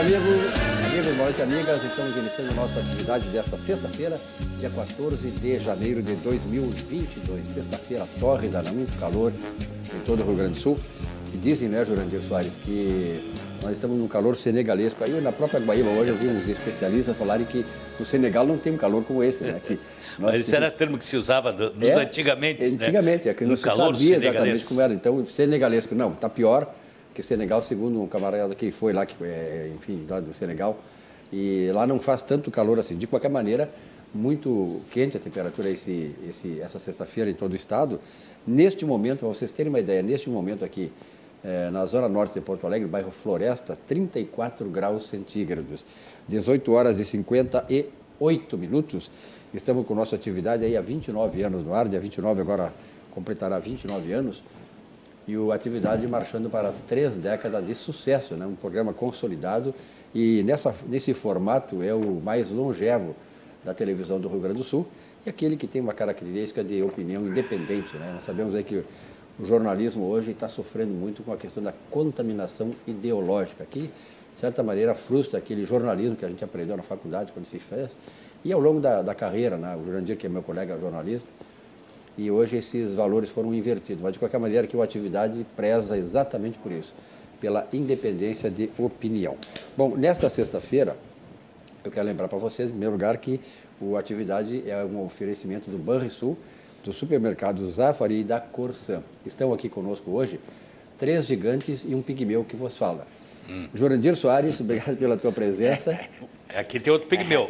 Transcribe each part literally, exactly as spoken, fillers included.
amigo, amigos, boa noite, amigas. Estamos iniciando a nossa atividade desta sexta-feira, dia quatorze de janeiro de dois mil e vinte e dois. Sexta-feira tórrida, muito calor em todo o Rio Grande do Sul. E dizem, né, Jurandir Soares, que nós estamos num calor senegalesco. Aí na própria Guaíba hoje eu vi uns especialistas falarem que no Senegal não tem um calor como esse, né? Que nós Mas isso era termo que se usava nos é, antigamente, antigamente, né? é que não se sabia exatamente como era. Então, senegalesco, não, está pior que o Senegal, segundo um camarada que foi lá, que, é, enfim, lá do Senegal, e lá não faz tanto calor assim. De qualquer maneira, muito quente a temperatura esse, esse, essa sexta-feira em todo o estado. Neste momento, para vocês terem uma ideia, neste momento aqui, é, na zona norte de Porto Alegre, bairro Floresta, trinta e quatro graus centígrados, dezoito horas e cinquenta e oito minutos. Estamos com nossa atividade aí há vinte e nove anos no ar, dia vinte e nove agora completará vinte e nove anos, e a atividade marchando para três décadas de sucesso, né? Um programa consolidado e nessa, nesse formato é o mais longevo da televisão do Rio Grande do Sul e aquele que tem uma característica de opinião independente, né? Nós sabemos aí que o jornalismo hoje está sofrendo muito com a questão da contaminação ideológica, que, de certa maneira, frustra aquele jornalismo que a gente aprendeu na faculdade, quando se fez, e ao longo da, da carreira, né? O Jurandir, que é meu colega jornalista, e hoje esses valores foram invertidos. Mas, de qualquer maneira, que a atividade preza exatamente por isso, pela independência de opinião. Bom, nesta sexta-feira, eu quero lembrar para vocês, em primeiro lugar, que a atividade é um oferecimento do Banrisul, do supermercado Zafari e da Corsan. Estão aqui conosco hoje três gigantes e um pigmeu que vos fala. Hum. Jurandir Soares, obrigado pela tua presença. Aqui tem outro pigmeu.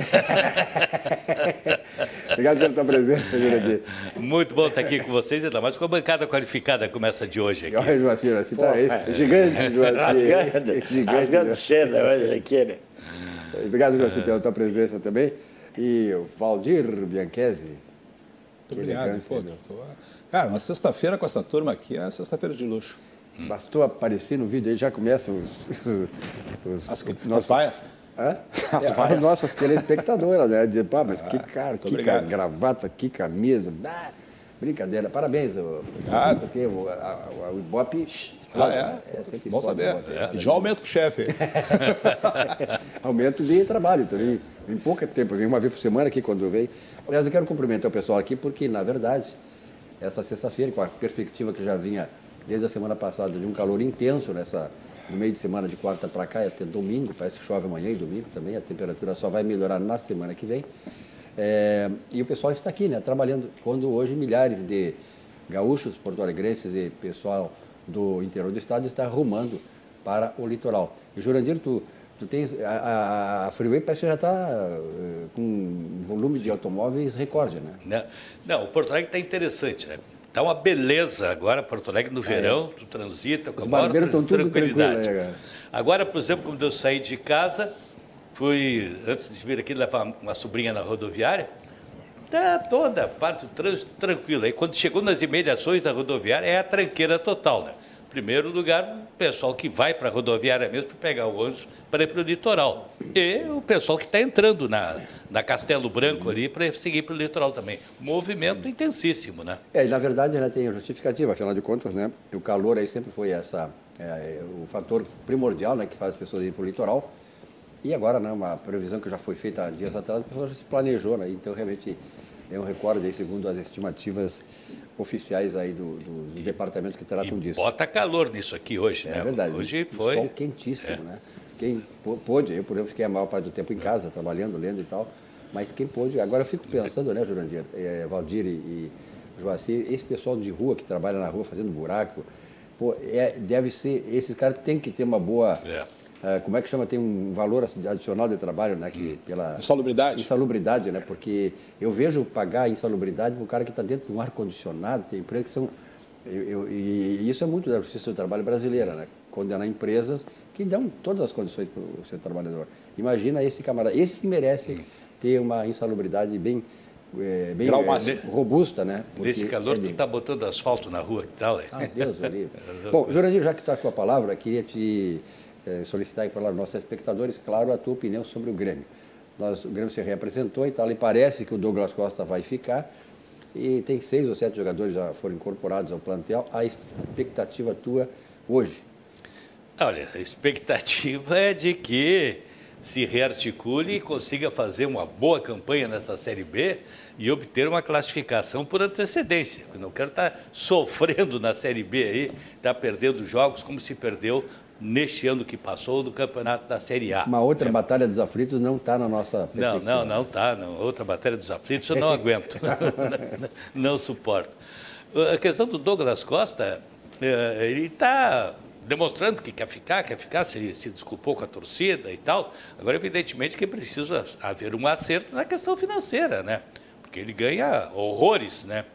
Obrigado pela tua presença, Jurandir. Muito bom estar aqui com vocês, ainda mais com a bancada qualificada como essa de hoje aqui. Olha, Joacir, assim tá aí. Gigante, Joacir. Gigante. Gigante cedo hoje aqui, né? Obrigado, Joacir, pela tua presença também. E o Valdir Bianchesi. Muito obrigado. Pô, tô... Cara, uma sexta-feira com essa turma aqui é sexta-feira de luxo. Hum. Bastou aparecer no vídeo aí, já começam os... os as, os as vaias? Hã? As é, vaias. As nossas telespectadoras, né? Dizer, pá, mas ah, que cara, que obrigado. gravata, que camisa. Ah, brincadeira. Parabéns. Obrigado. Porque o, a, a, o Ibope... Ah, é? é sempre bom saber. É. E já aumento para o chefe. Aumento de trabalho também. Em pouco tempo, eu venho uma vez por semana aqui quando eu venho. Aliás, eu quero cumprimentar o pessoal aqui, porque, na verdade, essa sexta-feira, com a perspectiva que já vinha desde a semana passada de um calor intenso nessa, no meio de semana de quarta para cá e até domingo, parece que chove amanhã e domingo também, a temperatura só vai melhorar na semana que vem. É, e o pessoal está aqui, né, trabalhando, quando hoje milhares de gaúchos, porto-alegrenses e pessoal do interior do estado está arrumando para o litoral. E, Jurandir, tu, tu tens, a, a, a Freeway parece que já está uh, com um volume Sim. de automóveis recorde, né? Não, não o Porto Alegre está interessante, né? Está uma beleza agora, Porto Alegre no verão, é. tu transita com a maior tranquilidade. Né, agora, por exemplo, quando eu saí de casa, fui, antes de vir aqui levar uma sobrinha na rodoviária, tá toda a parte do trânsito tranquila. E quando chegou nas imediações da rodoviária, é a tranqueira total, né? Primeiro lugar, o pessoal que vai para a rodoviária mesmo para pegar o ônibus para ir para o litoral. E o pessoal que está entrando na, na Castelo Branco ali para seguir para o litoral também. Movimento intensíssimo, né? É, e na verdade ela tem a justificativa, afinal de contas, né? O calor aí sempre foi essa, é, o fator primordial, né, que faz as pessoas irem para o litoral. E agora, né, uma previsão que já foi feita há dias atrás, a pessoa já se planejou, né? Então realmente é um recorde aí, segundo as estimativas oficiais aí do, do, do departamento que tratam e disso. Bota calor nisso aqui hoje, é né? É verdade. Hoje foi... Sol quentíssimo, é. né? Quem pôde, eu por exemplo fiquei a maior parte do tempo em casa, trabalhando, lendo e tal, mas quem pôde... Agora eu fico pensando, né, Jurandir, é, Valdir e, e Joacir, esse pessoal de rua que trabalha na rua fazendo buraco, pô, é, deve ser... Esses caras têm que ter uma boa... É. Uh, como é que chama? Tem um valor adicional de trabalho, né? Que, pela insalubridade. Insalubridade, né? Porque eu vejo pagar insalubridade para o cara que está dentro de um ar-condicionado, tem empresas que são... Eu, eu, e isso é muito da justiça do trabalho brasileira, né? Condenar empresas que dão todas as condições para o seu trabalhador. Imagina esse camarada, esse se merece hum. ter uma insalubridade bem, é, bem é, robusta, né? Porque nesse calor é tu está botando asfalto na rua, que tal? É? Ah, Deus o livre. Bom, Jurandir, já que está com a palavra, queria te... É, solicitar para os nossos espectadores, claro, a tua opinião sobre o Grêmio. Nós, o Grêmio se reapresentou e tal, e parece que o Douglas Costa vai ficar, e tem seis ou sete jogadores já foram incorporados ao plantel. A expectativa tua hoje? Olha, a expectativa é de que se rearticule e consiga fazer uma boa campanha nessa Série B e obter uma classificação por antecedência. Eu não quero estar sofrendo na Série B aí, estar perdendo jogos como se perdeu neste ano que passou do campeonato da Série A. Uma outra é. batalha dos aflitos não está na nossa perspectiva. Não, não, não está. Outra batalha dos aflitos eu não aguento. não, não, não suporto. A questão do Douglas Costa, ele está demonstrando que quer ficar, quer ficar, se, se desculpou com a torcida e tal. Agora, evidentemente, que precisa haver um acerto na questão financeira, né? Porque ele ganha horrores, né?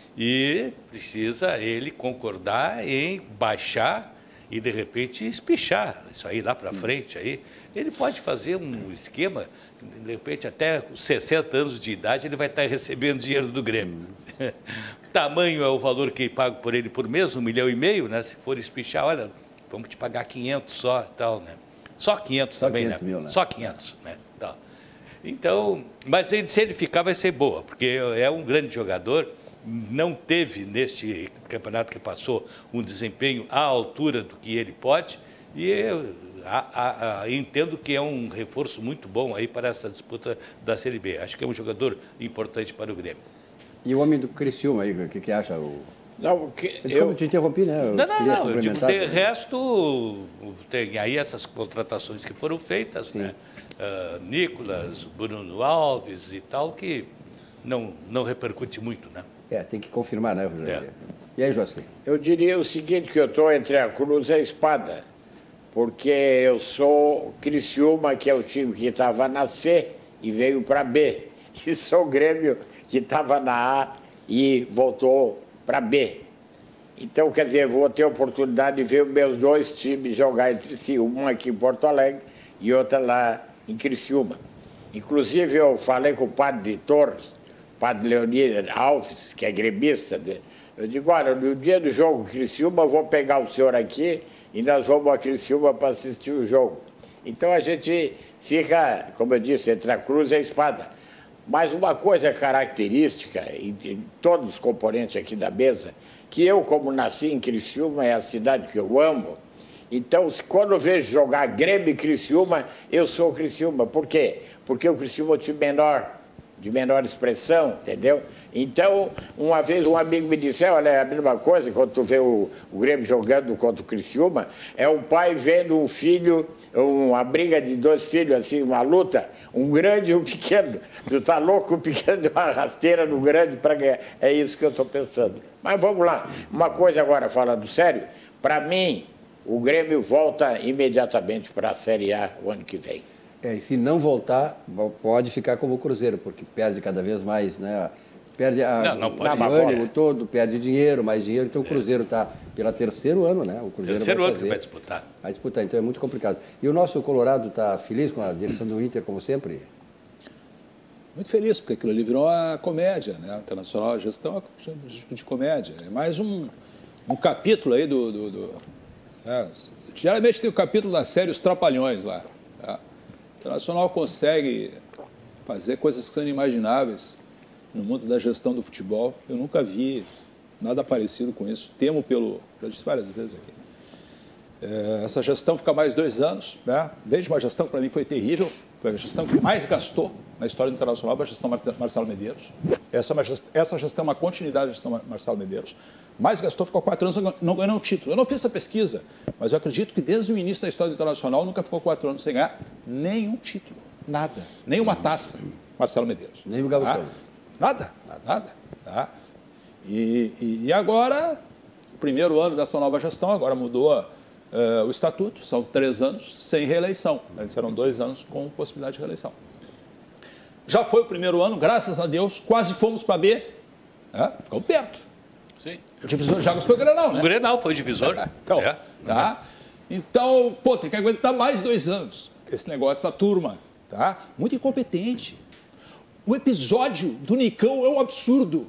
E precisa ele concordar em baixar e, de repente, espichar isso aí lá para frente. Aí. Ele pode fazer um esquema, de repente, até com sessenta anos de idade, ele vai estar recebendo dinheiro do Grêmio. Tamanho é o valor que pago por ele por mês, um milhão e meio, né? Se for espichar, olha, vamos te pagar quinhentos só e tal, né? Só quinhentos só também, quinhentos né? Mil, né? Só quinhentos, né? Tal. Então, mas se ele ficar, vai ser boa, porque é um grande jogador. Não teve, neste campeonato que passou, um desempenho à altura do que ele pode, e eu a, a, a, entendo que é um reforço muito bom aí para essa disputa da Série B. Acho que é um jogador importante para o Grêmio. E o homem do Criciúma aí, o que, que acha? O... Não, que eu... eu te interrompi, né? Eu não, não, não. Eu digo, de resto, tem aí essas contratações que foram feitas, Sim. né? Uh, Nicolas, Bruno Alves e tal, que não, não repercute muito, né? É, tem que confirmar, né, Rogério? É. E aí, José? Eu diria o seguinte, que eu estou entre a cruz e a espada, porque eu sou Criciúma, que é o time que estava na C e veio para B, e sou o Grêmio, que estava na A e voltou para B. Então, quer dizer, vou ter a oportunidade de ver os meus dois times jogar entre si, um aqui em Porto Alegre e outra lá em Criciúma. Inclusive, eu falei com o padre de Torres, padre Leonir Alves, que é gremista, eu digo, olha, no dia do jogo Criciúma, eu vou pegar o senhor aqui e nós vamos a Criciúma para assistir o jogo. Então a gente fica, como eu disse, entre a cruz e a espada. Mas uma coisa característica em, em todos os componentes aqui da mesa, que eu, como nasci em Criciúma, é a cidade que eu amo, então, quando eu vejo jogar Grêmio e Criciúma, eu sou o Criciúma. Por quê? Porque o Criciúma é o time menor, de menor expressão, entendeu? Então, uma vez um amigo me disse, olha, é a mesma coisa, quando tu vê o, o Grêmio jogando contra o Criciúma, é um pai vendo um filho, uma briga de dois filhos, assim, uma luta, um grande e um pequeno. Tu tá louco, o pequeno deu uma rasteira no grande para ganhar. É isso que eu estou pensando. Mas vamos lá. Uma coisa agora, falando sério, para mim, o Grêmio volta imediatamente para a Série A o ano que vem. É, e se não voltar, pode ficar como o Cruzeiro, porque perde cada vez mais, né? Perde a, não, não pode. o ânimo todo, perde dinheiro, mais dinheiro. Então o Cruzeiro está pelo terceiro ano, né? O Cruzeiro terceiro vai ano que vai disputar. Vai disputar, então é muito complicado. E o nosso Colorado está feliz com a direção do Inter, como sempre? Muito feliz, porque aquilo ali virou uma comédia, né? Internacional, a gestão de comédia. É mais um, um capítulo aí do... do, do é, geralmente tem o capítulo da série Os Trapalhões lá. Tá? O Internacional consegue fazer coisas que são inimagináveis no mundo da gestão do futebol. Eu nunca vi nada parecido com isso. Temo pelo... Já disse várias vezes aqui. É, essa gestão fica mais dois anos. Né? Desde uma gestão que para mim foi terrível. Foi a gestão que mais gastou na história do Internacional, a gestão Marcelo Medeiros. Essa, é uma gestão, essa gestão é uma continuidade da gestão Marcelo Medeiros. Mais gastou, ficou quatro anos, não ganhou um título. Eu não fiz essa pesquisa, mas eu acredito que desde o início da história do Internacional nunca ficou quatro anos sem ganhar nenhum título. Nada. Nenhuma taça, Marcelo Medeiros. Nem o Gauchão. Tá? Nada, nada. Tá? E, e, e agora, o primeiro ano dessa nova gestão, agora mudou uh, o estatuto, são três anos sem reeleição. Antes eram dois anos com possibilidade de reeleição. Já foi o primeiro ano, graças a Deus, quase fomos para B, né? Ficamos perto. Sim. O divisor de águas foi o Grenal, né? O Grenal foi o divisor. então, é. tá? Então, pô, tem que aguentar mais dois anos. Esse negócio, essa turma, tá? Muito incompetente. O episódio do Nicão é um absurdo.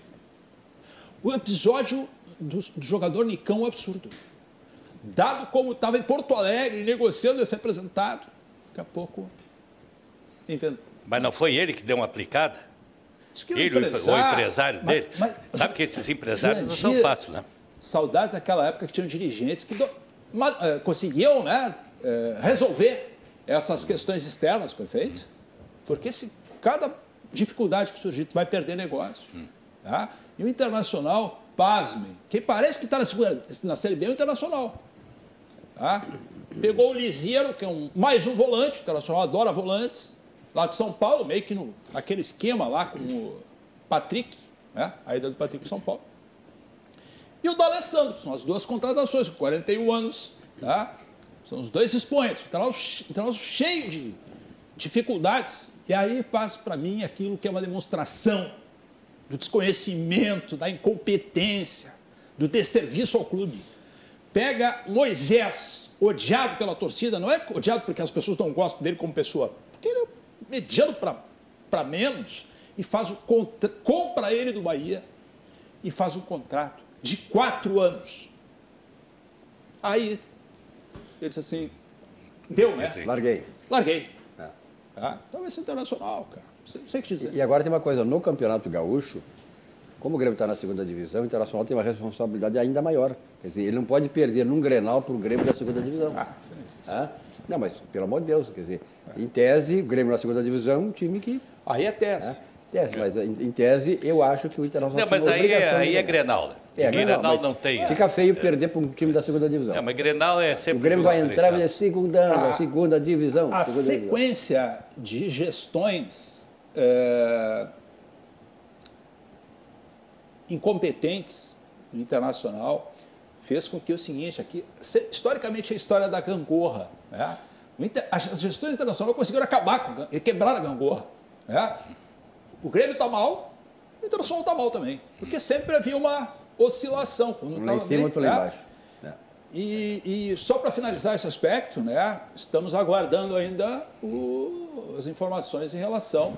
O episódio do, do jogador Nicão é um absurdo. Dado como estava em Porto Alegre, negociando esse representado, daqui a pouco inventou. Mas não foi ele que deu uma aplicada? Que ele, o empresário, o empresário dele? Mas, mas, Sabe que esses empresários não são fáceis, né? Saudades daquela época que tinham dirigentes que... Do... conseguiam, né, resolver essas questões externas, perfeito? Porque se cada dificuldade que surgir, tu vai perder negócio. Hum. Tá? E o Internacional, pasmem, quem parece que está na, segunda, na Série B é o Internacional. Tá? Pegou o Liseiro, que é um, mais um volante, o Internacional adora volantes, lá de São Paulo, meio que no, naquele esquema lá com o Patrick, né? A ida do Patrick para São Paulo. E o D'Alessandro, que são as duas contratações, com quarenta e um anos, tá? São os dois expoentes, o Internacional cheio de dificuldades, e aí faz para mim aquilo que é uma demonstração do desconhecimento, da incompetência, do desserviço ao clube. Pega Moisés, odiado pela torcida, não é odiado porque as pessoas não gostam dele como pessoa, porque ele é mediano para menos, e faz o contra, compra ele do Bahia e faz um contrato de quatro anos. Aí ele disse assim, deu, né? Larguei. Larguei. É. Tá? Então vai ser Internacional, cara. Não sei o que dizer. E agora tem uma coisa, no Campeonato Gaúcho, como o Grêmio está na segunda divisão, o Internacional tem uma responsabilidade ainda maior. Quer dizer, ele não pode perder num Grenal para o Grêmio da segunda divisão. Ah, sim, sim, sim. Ah? Não, mas pelo amor de Deus, quer dizer, é. Em tese, o Grêmio na segunda divisão é um time que... Aí é tese. É, tese, mas em tese eu acho que o Internacional não, mas tem aí é, aí é Grenal, né? É, Grenal não, não tem. Fica feio é. perder para um time da segunda divisão. Não, mas Grenal é sempre... O Grêmio vai entrar e vai dizer segunda, a, segunda divisão. A segunda sequência divisão. de gestões é, incompetentes do Internacional fez com que o seguinte, aqui, historicamente é a história da gangorra, né? As gestões internacionais conseguiram acabar com e quebrar a gangorra, né? O Grêmio está mal, o Internacional está mal também, porque sempre havia uma oscilação. Um lá em cima, outro lá embaixo. É. E, e só para finalizar esse aspecto, né, estamos aguardando ainda o, as informações em relação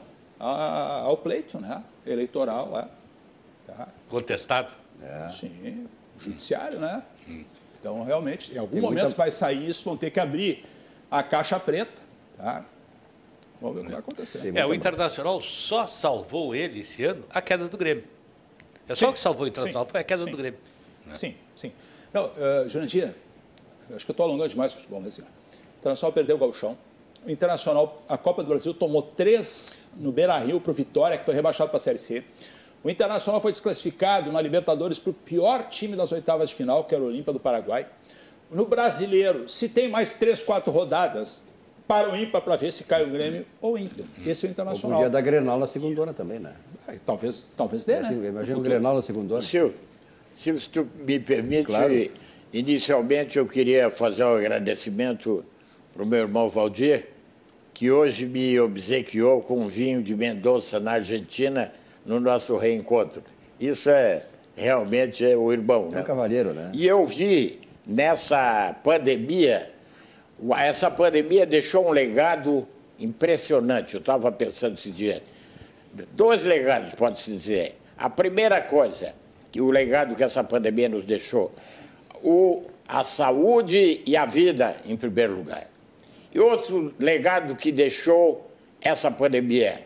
a, ao pleito, né, eleitoral. É. Tá. Contestado? É. Sim, judiciário, né? Hum. Então, realmente, em algum Tem momento muita... vai sair isso, vão ter que abrir a caixa preta, tá? Vamos ver o que vai acontecer. É, o Internacional só salvou ele esse ano a queda do Grêmio. É só o que salvou o Internacional, foi a queda sim, do Grêmio. Né? Sim, sim. Não, uh, Jurandir, acho que eu estou alongando demais o futebol, mas assim, o Internacional perdeu o gauchão. O Internacional, a Copa do Brasil, tomou três no Beira-Rio para o Vitória, que foi rebaixado para a Série C. O Internacional foi desclassificado na Libertadores para o pior time das oitavas de final, que era o Olímpia do Paraguai. No Brasileiro, se tem mais três, quatro rodadas, para o ímpar para ver se cai o Grêmio ou o Inter. Esse é o Internacional. Podia dar Grenal na segundona também, né? É, talvez, talvez dê, é, né? Imagina o Grenal na segundona. Silvio, se tu me permite, claro. Inicialmente eu queria fazer um agradecimento para o meu irmão Valdir, que hoje me obsequiou com um vinho de Mendoza na Argentina no nosso reencontro. Isso é realmente é o irmão, é né? um cavalheiro, né? E eu vi nessa pandemia, essa pandemia deixou um legado impressionante. Eu estava pensando esse dia. Dois legados, pode-se dizer. A primeira coisa, que o legado que essa pandemia nos deixou, o, a saúde e a vida, em primeiro lugar. E outro legado que deixou essa pandemia,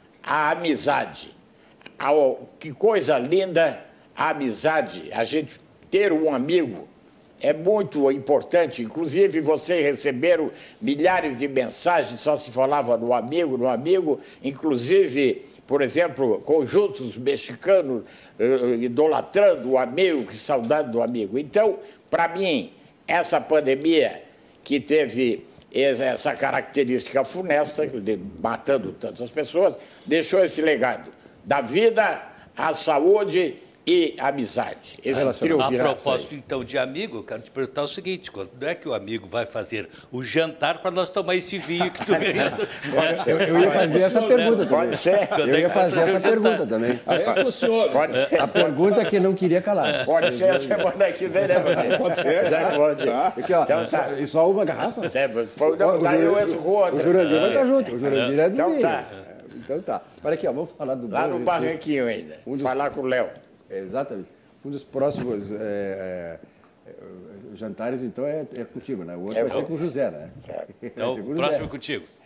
a amizade. A, que coisa linda a amizade, a gente ter um amigo. É muito importante, inclusive vocês receberam milhares de mensagens, só se falava no amigo, no amigo, inclusive, por exemplo, conjuntos mexicanos uh, idolatrando o amigo, que saudade do amigo. Então, para mim, essa pandemia que teve essa característica funesta, de, matando tantas pessoas, deixou esse legado da vida, a saúde e amizade. Esse trio a propósito, aí. Então, de amigo, eu quero te perguntar o seguinte, quando é que o amigo vai fazer o jantar para nós tomar esse vinho que tu ganhou? eu, eu ia fazer essa pergunta também. Pode ser. Eu ia fazer essa pergunta também. Aí é o senhor. Pode ser. A pergunta que não queria calar. Pode ser a semana que vem, né, Valdir? Pode ser. Já pode. Aqui, ó, então, tá. E só uma garrafa? É, foi, não, daí eu entro com outra. O Jurandir vai estar junto. O Jurandir é do Então vinho. tá. Então tá. Olha aqui, ó, vamos falar do... Lá no Barranquinho ainda. Um dos... Falar com o Léo. Exatamente. Um dos próximos é, é, jantares, então, é, é contigo, né? O outro é, vai ser com o José, né? Então, o próximo é contigo.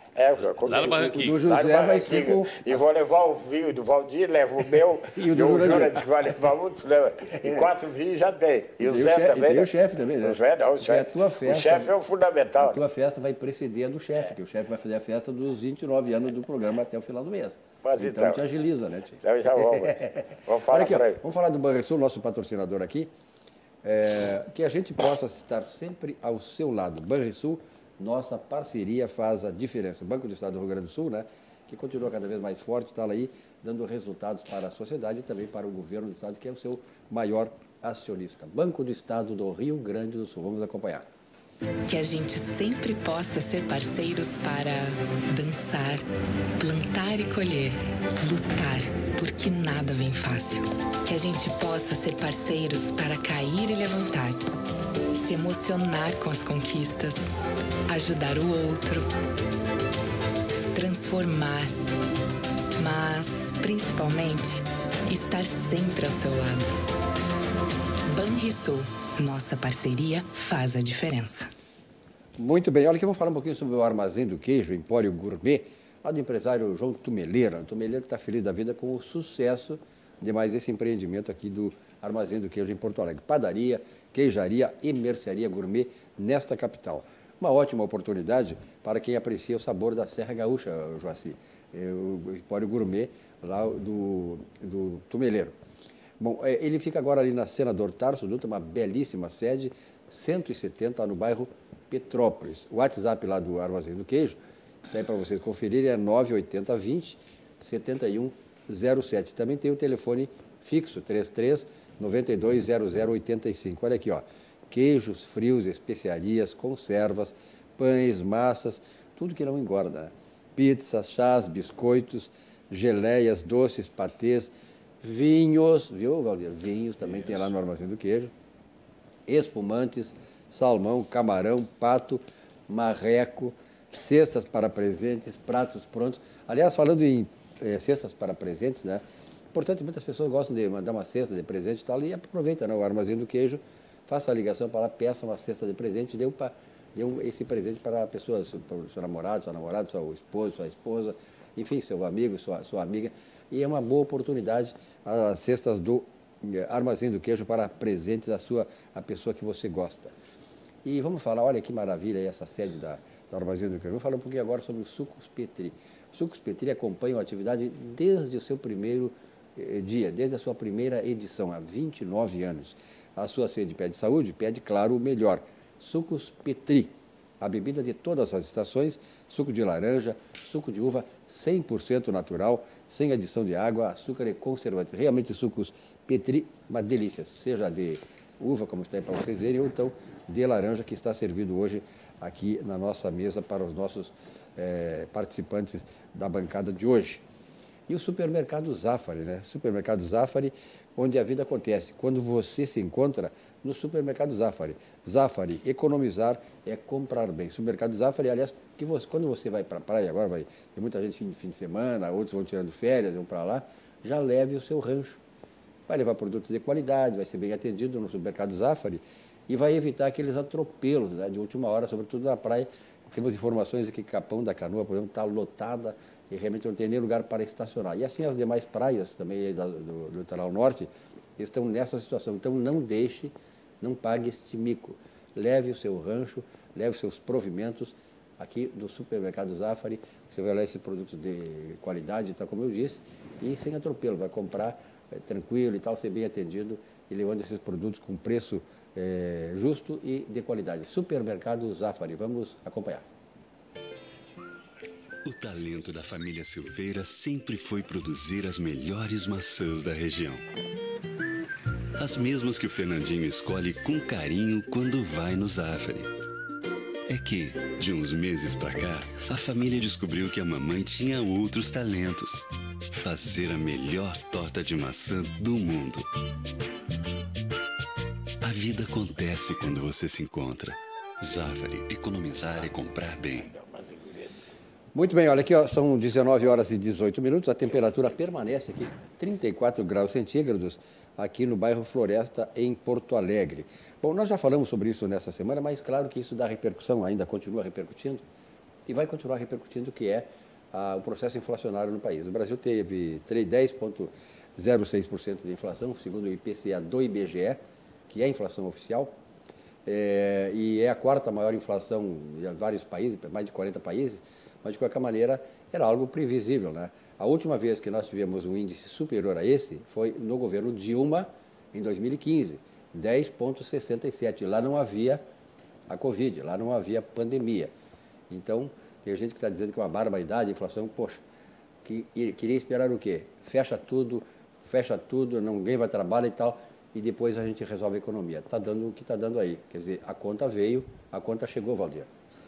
É, comigo. Lá no Barranquinho. O do José vai ser com... E vou levar o vinho do Valdir, levo o meu. E o do Jura que vai levar muito, leva. E quatro vinhos já tem. E o Zé chefe, também. E o chefe também, né? O Zé não, o chefe. A tua festa, o chefe é o fundamental. A tua festa vai preceder a do chefe, é. que o chefe vai fazer a festa dos vinte e nove anos do programa até o final do mês. Mas então, então te agiliza, né, Tio? Então já vamos. Vamos falar aqui, ó, aí. Vamos falar do Banrisul, nosso patrocinador aqui. É, que a gente possa estar sempre ao seu lado. Banrisul, nossa parceria faz a diferença. Banco do Estado do Rio Grande do Sul, né, que continua cada vez mais forte, está aí dando resultados para a sociedade e também para o governo do Estado, que é o seu maior acionista. Banco do Estado do Rio Grande do Sul. Vamos acompanhar. Que a gente sempre possa ser parceiros para dançar, plantar e colher, lutar, porque nada vem fácil. Que a gente possa ser parceiros para cair e levantar, se emocionar com as conquistas, ajudar o outro, transformar, mas, principalmente, estar sempre ao seu lado. Banrisul. Nossa parceria faz a diferença. Muito bem, olha aqui, vamos falar um pouquinho sobre o Armazém do Queijo, Empório Gourmet, lá do empresário João Tumeleira. O Tumeleira que está feliz da vida com o sucesso de mais esse empreendimento aqui do Armazém do Queijo em Porto Alegre. Padaria, queijaria e mercearia gourmet nesta capital. Uma ótima oportunidade para quem aprecia o sabor da Serra Gaúcha, Joaci. O Empório Gourmet lá do, do Tumeleiro. Bom, ele fica agora ali na Senador Tarso Dutra, uma belíssima sede, cento e setenta, no bairro Petrópolis. O WhatsApp lá do Armazém do Queijo, está aí para vocês conferirem, é nove oito zero, vinte, setenta e um zero sete. Também tem o telefone fixo, trinta e três, noventa e dois, zero zero oitenta e cinco. Olha aqui, ó, queijos, frios, especiarias, conservas, pães, massas, tudo que não engorda, né? Pizzas, chás, biscoitos, geleias, doces, patês, vinhos, viu, Valdir? Vinhos também tem lá no Armazém do Queijo. Espumantes, salmão, camarão, pato, marreco, cestas para presentes, pratos prontos. Aliás, falando em eh, cestas para presentes, né? Portanto, muitas pessoas gostam de mandar uma cesta de presente e tal, e aproveita, né? O Armazém do Queijo, faça a ligação para lá, peça uma cesta de presente, dê, pra, dê um, esse presente para a pessoa, para o seu namorado, sua namorada, seu esposo, sua esposa, enfim, seu amigo, sua, sua amiga. E é uma boa oportunidade as cestas do Armazém do Queijo para presentes à sua, à pessoa que você gosta. E vamos falar, olha que maravilha essa sede da, do Armazém do Queijo. Vamos falar um pouquinho agora sobre o Sucos Petri. O Sucos Petri acompanha a atividade desde o seu primeiro eh, dia, desde a sua primeira edição, há vinte e nove anos. A sua sede pede saúde, pede, claro, o melhor. Sucos Petri. A bebida de todas as estações, suco de laranja, suco de uva cem por cento natural, sem adição de água, açúcar e conservantes. Realmente sucos Petri, uma delícia, seja de uva, como está aí para vocês verem, ou então de laranja, que está servido hoje aqui na nossa mesa para os nossos eh, participantes da bancada de hoje. E o supermercado Zafari, né? Supermercado Zafari, onde a vida acontece. Quando você se encontra no supermercado Zafari. Zafari, economizar é comprar bem. Supermercado Zafari, aliás, que você, quando você vai para a praia, agora vai, tem muita gente fim, fim de semana, outros vão tirando férias, vão para lá, já leve o seu rancho. Vai levar produtos de qualidade, vai ser bem atendido no supermercado Zafari e vai evitar aqueles atropelos, né, de última hora, sobretudo na praia. Temos informações aqui que Capão da Canoa, por exemplo, está lotada e realmente não tem nem lugar para estacionar. E assim as demais praias também do, do, do litoral norte estão nessa situação. Então não deixe, não pague este mico. Leve o seu rancho, leve os seus provimentos aqui do supermercado Zafari. Você vai levar esses produtos de qualidade, tá, como eu disse, e sem atropelo. Vai comprar é, tranquilo e tal, ser bem atendido e levando esses produtos com preço é, justo e de qualidade. Supermercado Zafari. Vamos acompanhar. O talento da família Silveira sempre foi produzir as melhores maçãs da região. As mesmas que o Fernandinho escolhe com carinho quando vai no Zafari. É que, de uns meses pra cá, a família descobriu que a mamãe tinha outros talentos. Fazer a melhor torta de maçã do mundo. A vida acontece quando você se encontra. Zafari, economizar e comprar bem. Muito bem, olha aqui, ó, são dezenove horas e dezoito minutos, a temperatura permanece aqui, trinta e quatro graus centígrados, aqui no bairro Floresta, em Porto Alegre. Bom, nós já falamos sobre isso nessa semana, mas claro que isso dá repercussão, ainda continua repercutindo, e vai continuar repercutindo o que é a, o processo inflacionário no país. O Brasil teve dez vírgula zero seis por cento de inflação, segundo o I P C A do I B G E, que é a inflação oficial, é, e é a quarta maior inflação de vários países, mais de quarenta países, mas de qualquer maneira era algo previsível, né? A última vez que nós tivemos um índice superior a esse foi no governo Dilma, em dois mil e quinze, dez vírgula sessenta e sete. Lá não havia a Covid, lá não havia pandemia. Então, tem gente que está dizendo que é uma barbaridade a inflação. Poxa, que, queria esperar o quê? Fecha tudo, fecha tudo, ninguém vai trabalhar e tal, e depois a gente resolve a economia. Está dando o que está dando aí. Quer dizer, a conta veio, a conta chegou, Valdir.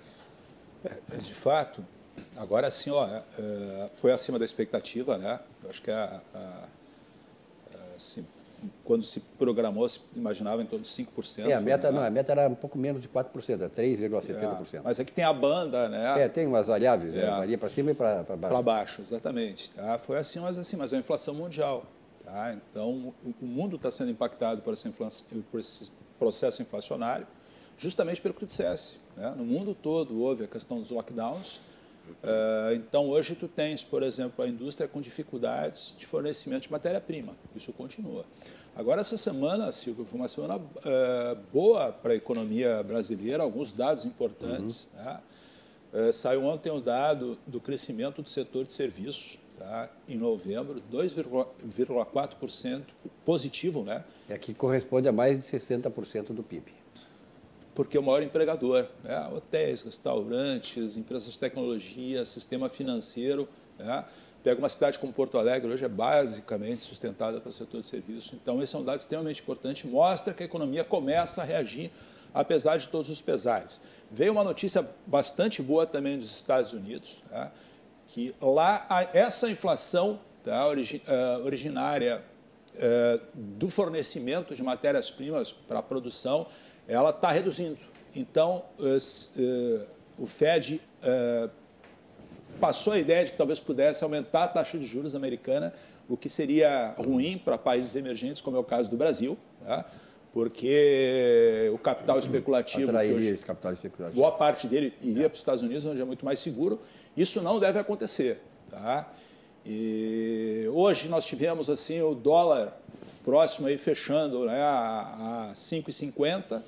É, de fato, agora sim, ó, é, foi acima da expectativa, né? Eu acho que a, a, a, assim, quando se programou, se imaginava em torno de cinco por cento. É, a meta, né? Não, a meta era um pouco menos de quatro por cento, é três vírgula setenta por cento. É, mas é que tem a banda, né? É, tem umas variáveis, é, né? Varia para cima e para baixo. Para baixo, exatamente. Tá? Foi assim, mas assim, mas é uma inflação mundial. Tá? Então, o mundo está sendo impactado por, essa inflação, por esse processo inflacionário, justamente pelo que tu disseste. Né? No mundo todo houve a questão dos lockdowns. Uh, então, hoje tu tens, por exemplo, a indústria com dificuldades de fornecimento de matéria-prima. Isso continua. Agora, essa semana, Silvio, foi uma semana uh, boa para a economia brasileira, alguns dados importantes. Uhum. Tá? Uh, saiu ontem o dado do crescimento do setor de serviços, tá? Em novembro, dois vírgula quatro por cento positivo, né? É que corresponde a mais de sessenta por cento do P I B. Porque é o maior empregador, né? Hotéis, restaurantes, empresas de tecnologia, sistema financeiro. Né? Pega uma cidade como Porto Alegre, hoje é basicamente sustentada pelo setor de serviços. Então, esse é um dado extremamente importante, mostra que a economia começa a reagir, apesar de todos os pesares. Veio uma notícia bastante boa também dos Estados Unidos, né? Que lá essa inflação, tá, origi, uh, originária uh, do fornecimento de matérias-primas para a produção, ela está reduzindo. Então, uh, uh, o Fed uh, passou a ideia de que talvez pudesse aumentar a taxa de juros americana, o que seria ruim para países emergentes, como é o caso do Brasil, tá? Porque o capital especulativo... Atrairia hoje, esse capital especulativo. Boa parte dele iria é. para os Estados Unidos, onde é muito mais seguro. Isso não deve acontecer. Tá? E hoje nós tivemos assim, o dólar próximo aí fechando, né, a, a cinco e cinquenta,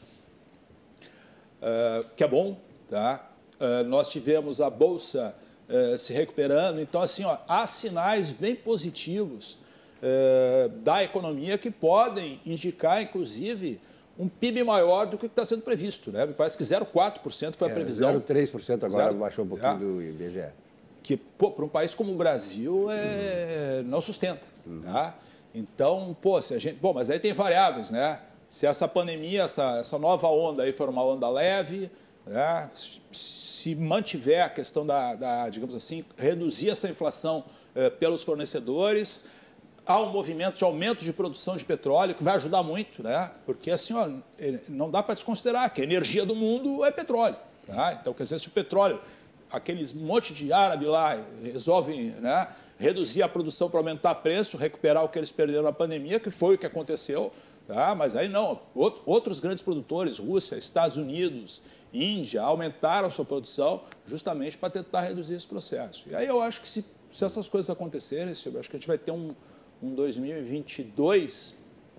uh, que é bom. Tá? Uh, nós tivemos a Bolsa uh, se recuperando. Então, assim, ó, há sinais bem positivos uh, da economia que podem indicar, inclusive, um P I B maior do que está sendo previsto. Né? Me parece que zero vírgula quatro por cento foi a previsão. É, zero vírgula três por cento agora Zero, baixou um pouquinho é. do I B G E. Que, para um país como o Brasil, é, não sustenta. Uhum. Tá? Então, pô, se a gente... Bom, mas aí tem variáveis, né? Se essa pandemia, essa, essa nova onda aí for uma onda leve, né? Se mantiver a questão da, da digamos assim, reduzir essa inflação eh, pelos fornecedores, há um movimento de aumento de produção de petróleo que vai ajudar muito, né? Porque assim, ó, não dá para desconsiderar que a energia do mundo é petróleo. Tá? Então, quer dizer, se o petróleo, aqueles monte de árabe lá, resolvem, né, reduzir a produção para aumentar preço, recuperar o que eles perderam na pandemia, que foi o que aconteceu, tá? Mas aí não. Outros grandes produtores, Rússia, Estados Unidos, Índia, aumentaram a sua produção justamente para tentar reduzir esse processo. E aí eu acho que se, se essas coisas acontecerem, eu acho que a gente vai ter um, um dois mil e vinte e dois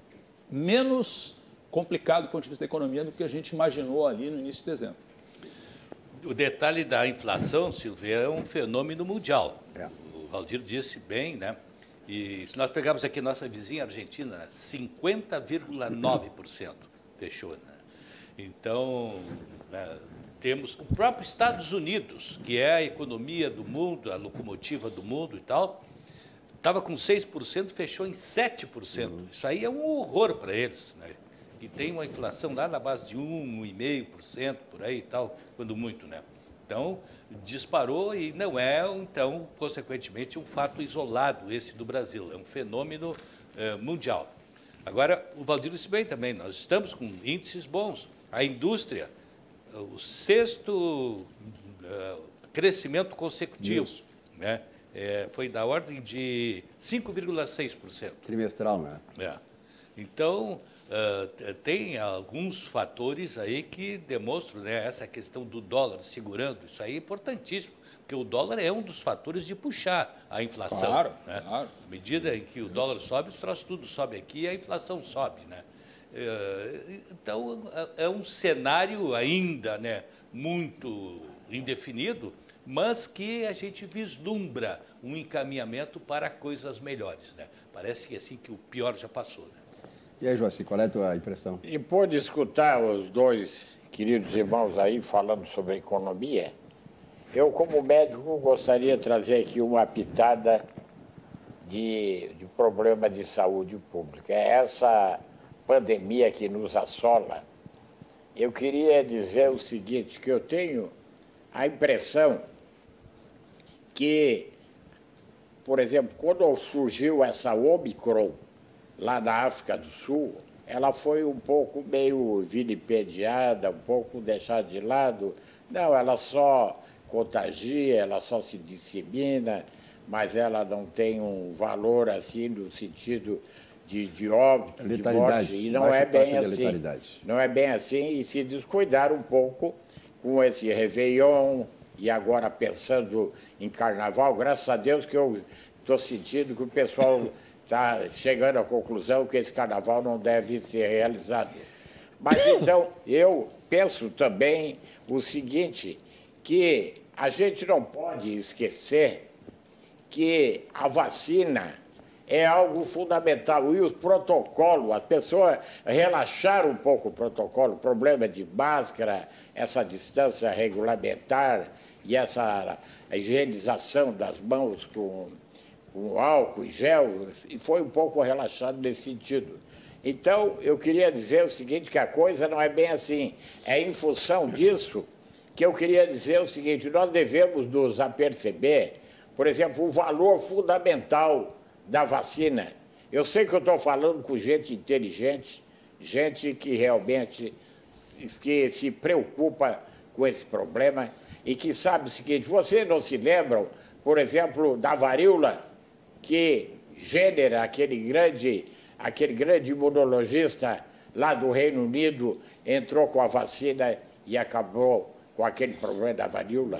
menos complicado do ponto de vista da economia do que a gente imaginou ali no início de dezembro. O detalhe da inflação, Silvia, é um fenômeno mundial. É. O Valdir disse bem, né? E se nós pegarmos aqui nossa vizinha Argentina, cinquenta vírgula nove por cento fechou, né? Então, né, temos o próprio Estados Unidos, que é a economia do mundo, a locomotiva do mundo e tal, estava com seis por cento, fechou em sete por cento. Uhum. Isso aí é um horror para eles, né? E tem uma inflação lá na base de um, um vírgula cinco por cento, por aí e tal, quando muito, né? Então, disparou e não é, então, consequentemente, um fato isolado esse do Brasil, é um fenômeno eh, mundial. Agora, o Valdir disse bem também, nós estamos com índices bons. A indústria, o sexto uh, crescimento consecutivo, né? É, foi da ordem de cinco vírgula seis por cento. Trimestral, né? É. Então, uh, tem alguns fatores aí que demonstram, né, essa questão do dólar segurando, isso aí é importantíssimo, porque o dólar é um dos fatores de puxar a inflação. Claro, né? claro. À medida em que o dólar sobe, os troços tudo sobe aqui e a inflação sobe. Né? Uh, então, é um cenário ainda, né, muito indefinido, mas que a gente vislumbra um encaminhamento para coisas melhores. Né? Parece que assim que o pior já passou. Né? E aí, Joaci, qual é a tua impressão? Depois de escutar os dois queridos irmãos aí falando sobre economia, eu, como médico, gostaria de trazer aqui uma pitada de, de problema de saúde pública. É essa pandemia que nos assola. Eu queria dizer o seguinte, que eu tenho a impressão que, por exemplo, quando surgiu essa Omicron, lá na África do Sul, ela foi um pouco meio vilipendiada, um pouco deixada de lado. Não, ela só contagia, ela só se dissemina, mas ela não tem um valor assim no sentido de, de óbito, de morte. E não é bem assim. Não é bem assim, e se descuidar um pouco com esse Réveillon, e agora pensando em Carnaval, graças a Deus que eu estou sentindo que o pessoal está chegando à conclusão que esse carnaval não deve ser realizado. Mas, então, eu penso também o seguinte, que a gente não pode esquecer que a vacina é algo fundamental. E os protocolos, as pessoas relaxaram um pouco o protocolo, o problema de máscara, essa distância regulamentar e essa higienização das mãos com... com álcool e gel, e foi um pouco relaxado nesse sentido. Então, eu queria dizer o seguinte, que a coisa não é bem assim. É em função disso que eu queria dizer o seguinte, nós devemos nos aperceber, por exemplo, o valor fundamental da vacina. Eu sei que eu estou falando com gente inteligente, gente que realmente que se preocupa com esse problema e que sabe o seguinte, vocês não se lembram, por exemplo, da varíola, que Jenner, aquele grande, aquele grande imunologista lá do Reino Unido, entrou com a vacina e acabou com aquele problema da varíola.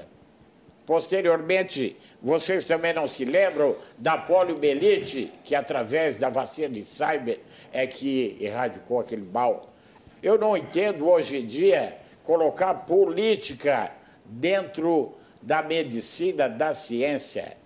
Posteriormente, vocês também não se lembram da poliomielite, que através da vacina de Cyber é que erradicou aquele mal. Eu não entendo hoje em dia colocar política dentro da medicina, da ciência.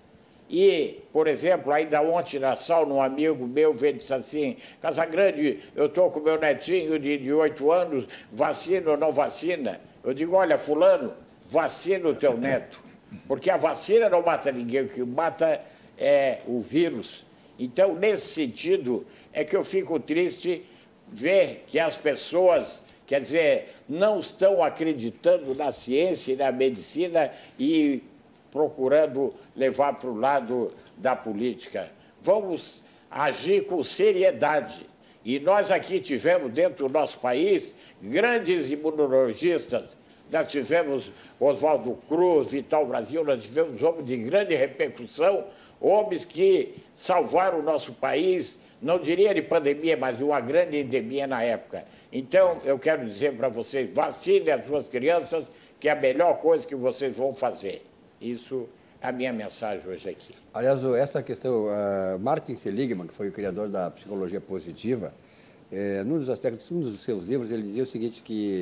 E, por exemplo, ainda ontem na sauna, um amigo meu veio e disse assim, Casagrande, eu estou com meu netinho de oito anos, vacina ou não vacina? Eu digo, olha, fulano, vacina o teu neto, porque a vacina não mata ninguém, o que mata é o vírus. Então, nesse sentido, é que eu fico triste ver que as pessoas, quer dizer, não estão acreditando na ciência e na medicina e procurando levar para o lado da política. Vamos agir com seriedade. E nós aqui tivemos, dentro do nosso país, grandes imunologistas. Nós tivemos Oswaldo Cruz, Vital Brasil, nós tivemos homens de grande repercussão, homens que salvaram o nosso país, não diria de pandemia, mas de uma grande endemia na época. Então, eu quero dizer para vocês, vacinem as suas crianças, que é a melhor coisa que vocês vão fazer. Isso é a minha mensagem hoje aqui. Aliás, essa questão, uh, Martin Seligman, que foi o criador da psicologia positiva, é, num dos aspectos, um dos seus livros, ele dizia o seguinte, que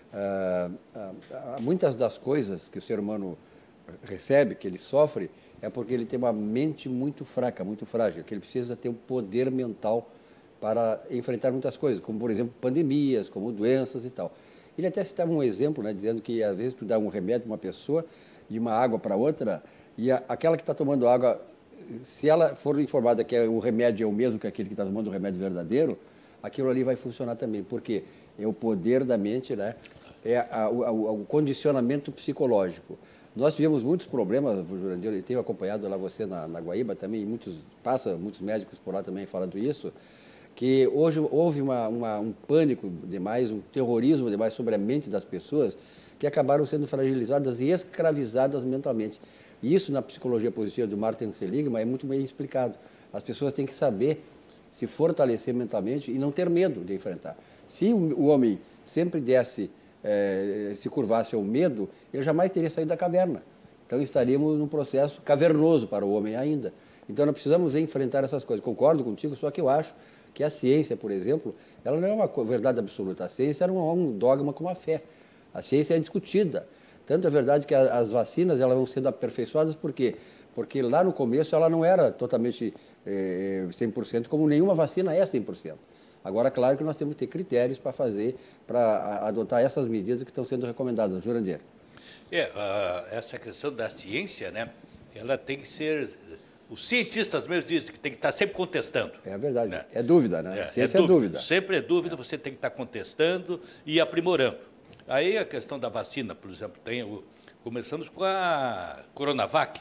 uh, uh, muitas das coisas que o ser humano recebe, que ele sofre, é porque ele tem uma mente muito fraca, muito frágil, que ele precisa ter um poder mental para enfrentar muitas coisas, como, por exemplo, pandemias, como doenças e tal. Ele até citava um exemplo, né, dizendo que, às vezes, tu dá um remédio para uma pessoa e uma água para outra, e a, aquela que está tomando água, se ela for informada que o remédio é o mesmo que aquele que está tomando o remédio verdadeiro, aquilo ali vai funcionar também, porque é o poder da mente, né? É a, a, o condicionamento psicológico. Nós tivemos muitos problemas, Jurandir, eu tenho acompanhado lá você na, na Guaíba também, muitos, passa muitos médicos por lá também falando isso, que hoje houve uma, uma, um pânico demais, um terrorismo demais sobre a mente das pessoas, que acabaram sendo fragilizadas e escravizadas mentalmente. E isso, na psicologia positiva do Martin Seligman, é muito bem explicado. As pessoas têm que saber se fortalecer mentalmente e não ter medo de enfrentar. Se o homem sempre desse, é, se curvasse ao medo, ele jamais teria saído da caverna. Então estaríamos num processo cavernoso para o homem ainda. Então nós precisamos enfrentar essas coisas. Concordo contigo, só que eu acho que a ciência, por exemplo, ela não é uma verdade absoluta. A ciência era um dogma como a fé. A ciência é discutida. Tanto é verdade que as vacinas elas vão sendo aperfeiçoadas, por quê? Porque lá no começo ela não era totalmente eh, cem por cento, como nenhuma vacina é cem por cento. Agora, claro que nós temos que ter critérios para fazer, para adotar essas medidas que estão sendo recomendadas. Jurandir. É, uh, essa questão da ciência, né, ela tem que ser... Os cientistas mesmo dizem que tem que estar sempre contestando. É verdade. Né? É dúvida, né? É, ciência é dúvida. é dúvida. Sempre é dúvida, você tem que estar contestando e aprimorando. Aí a questão da vacina, por exemplo, tem o, começamos com a Coronavac,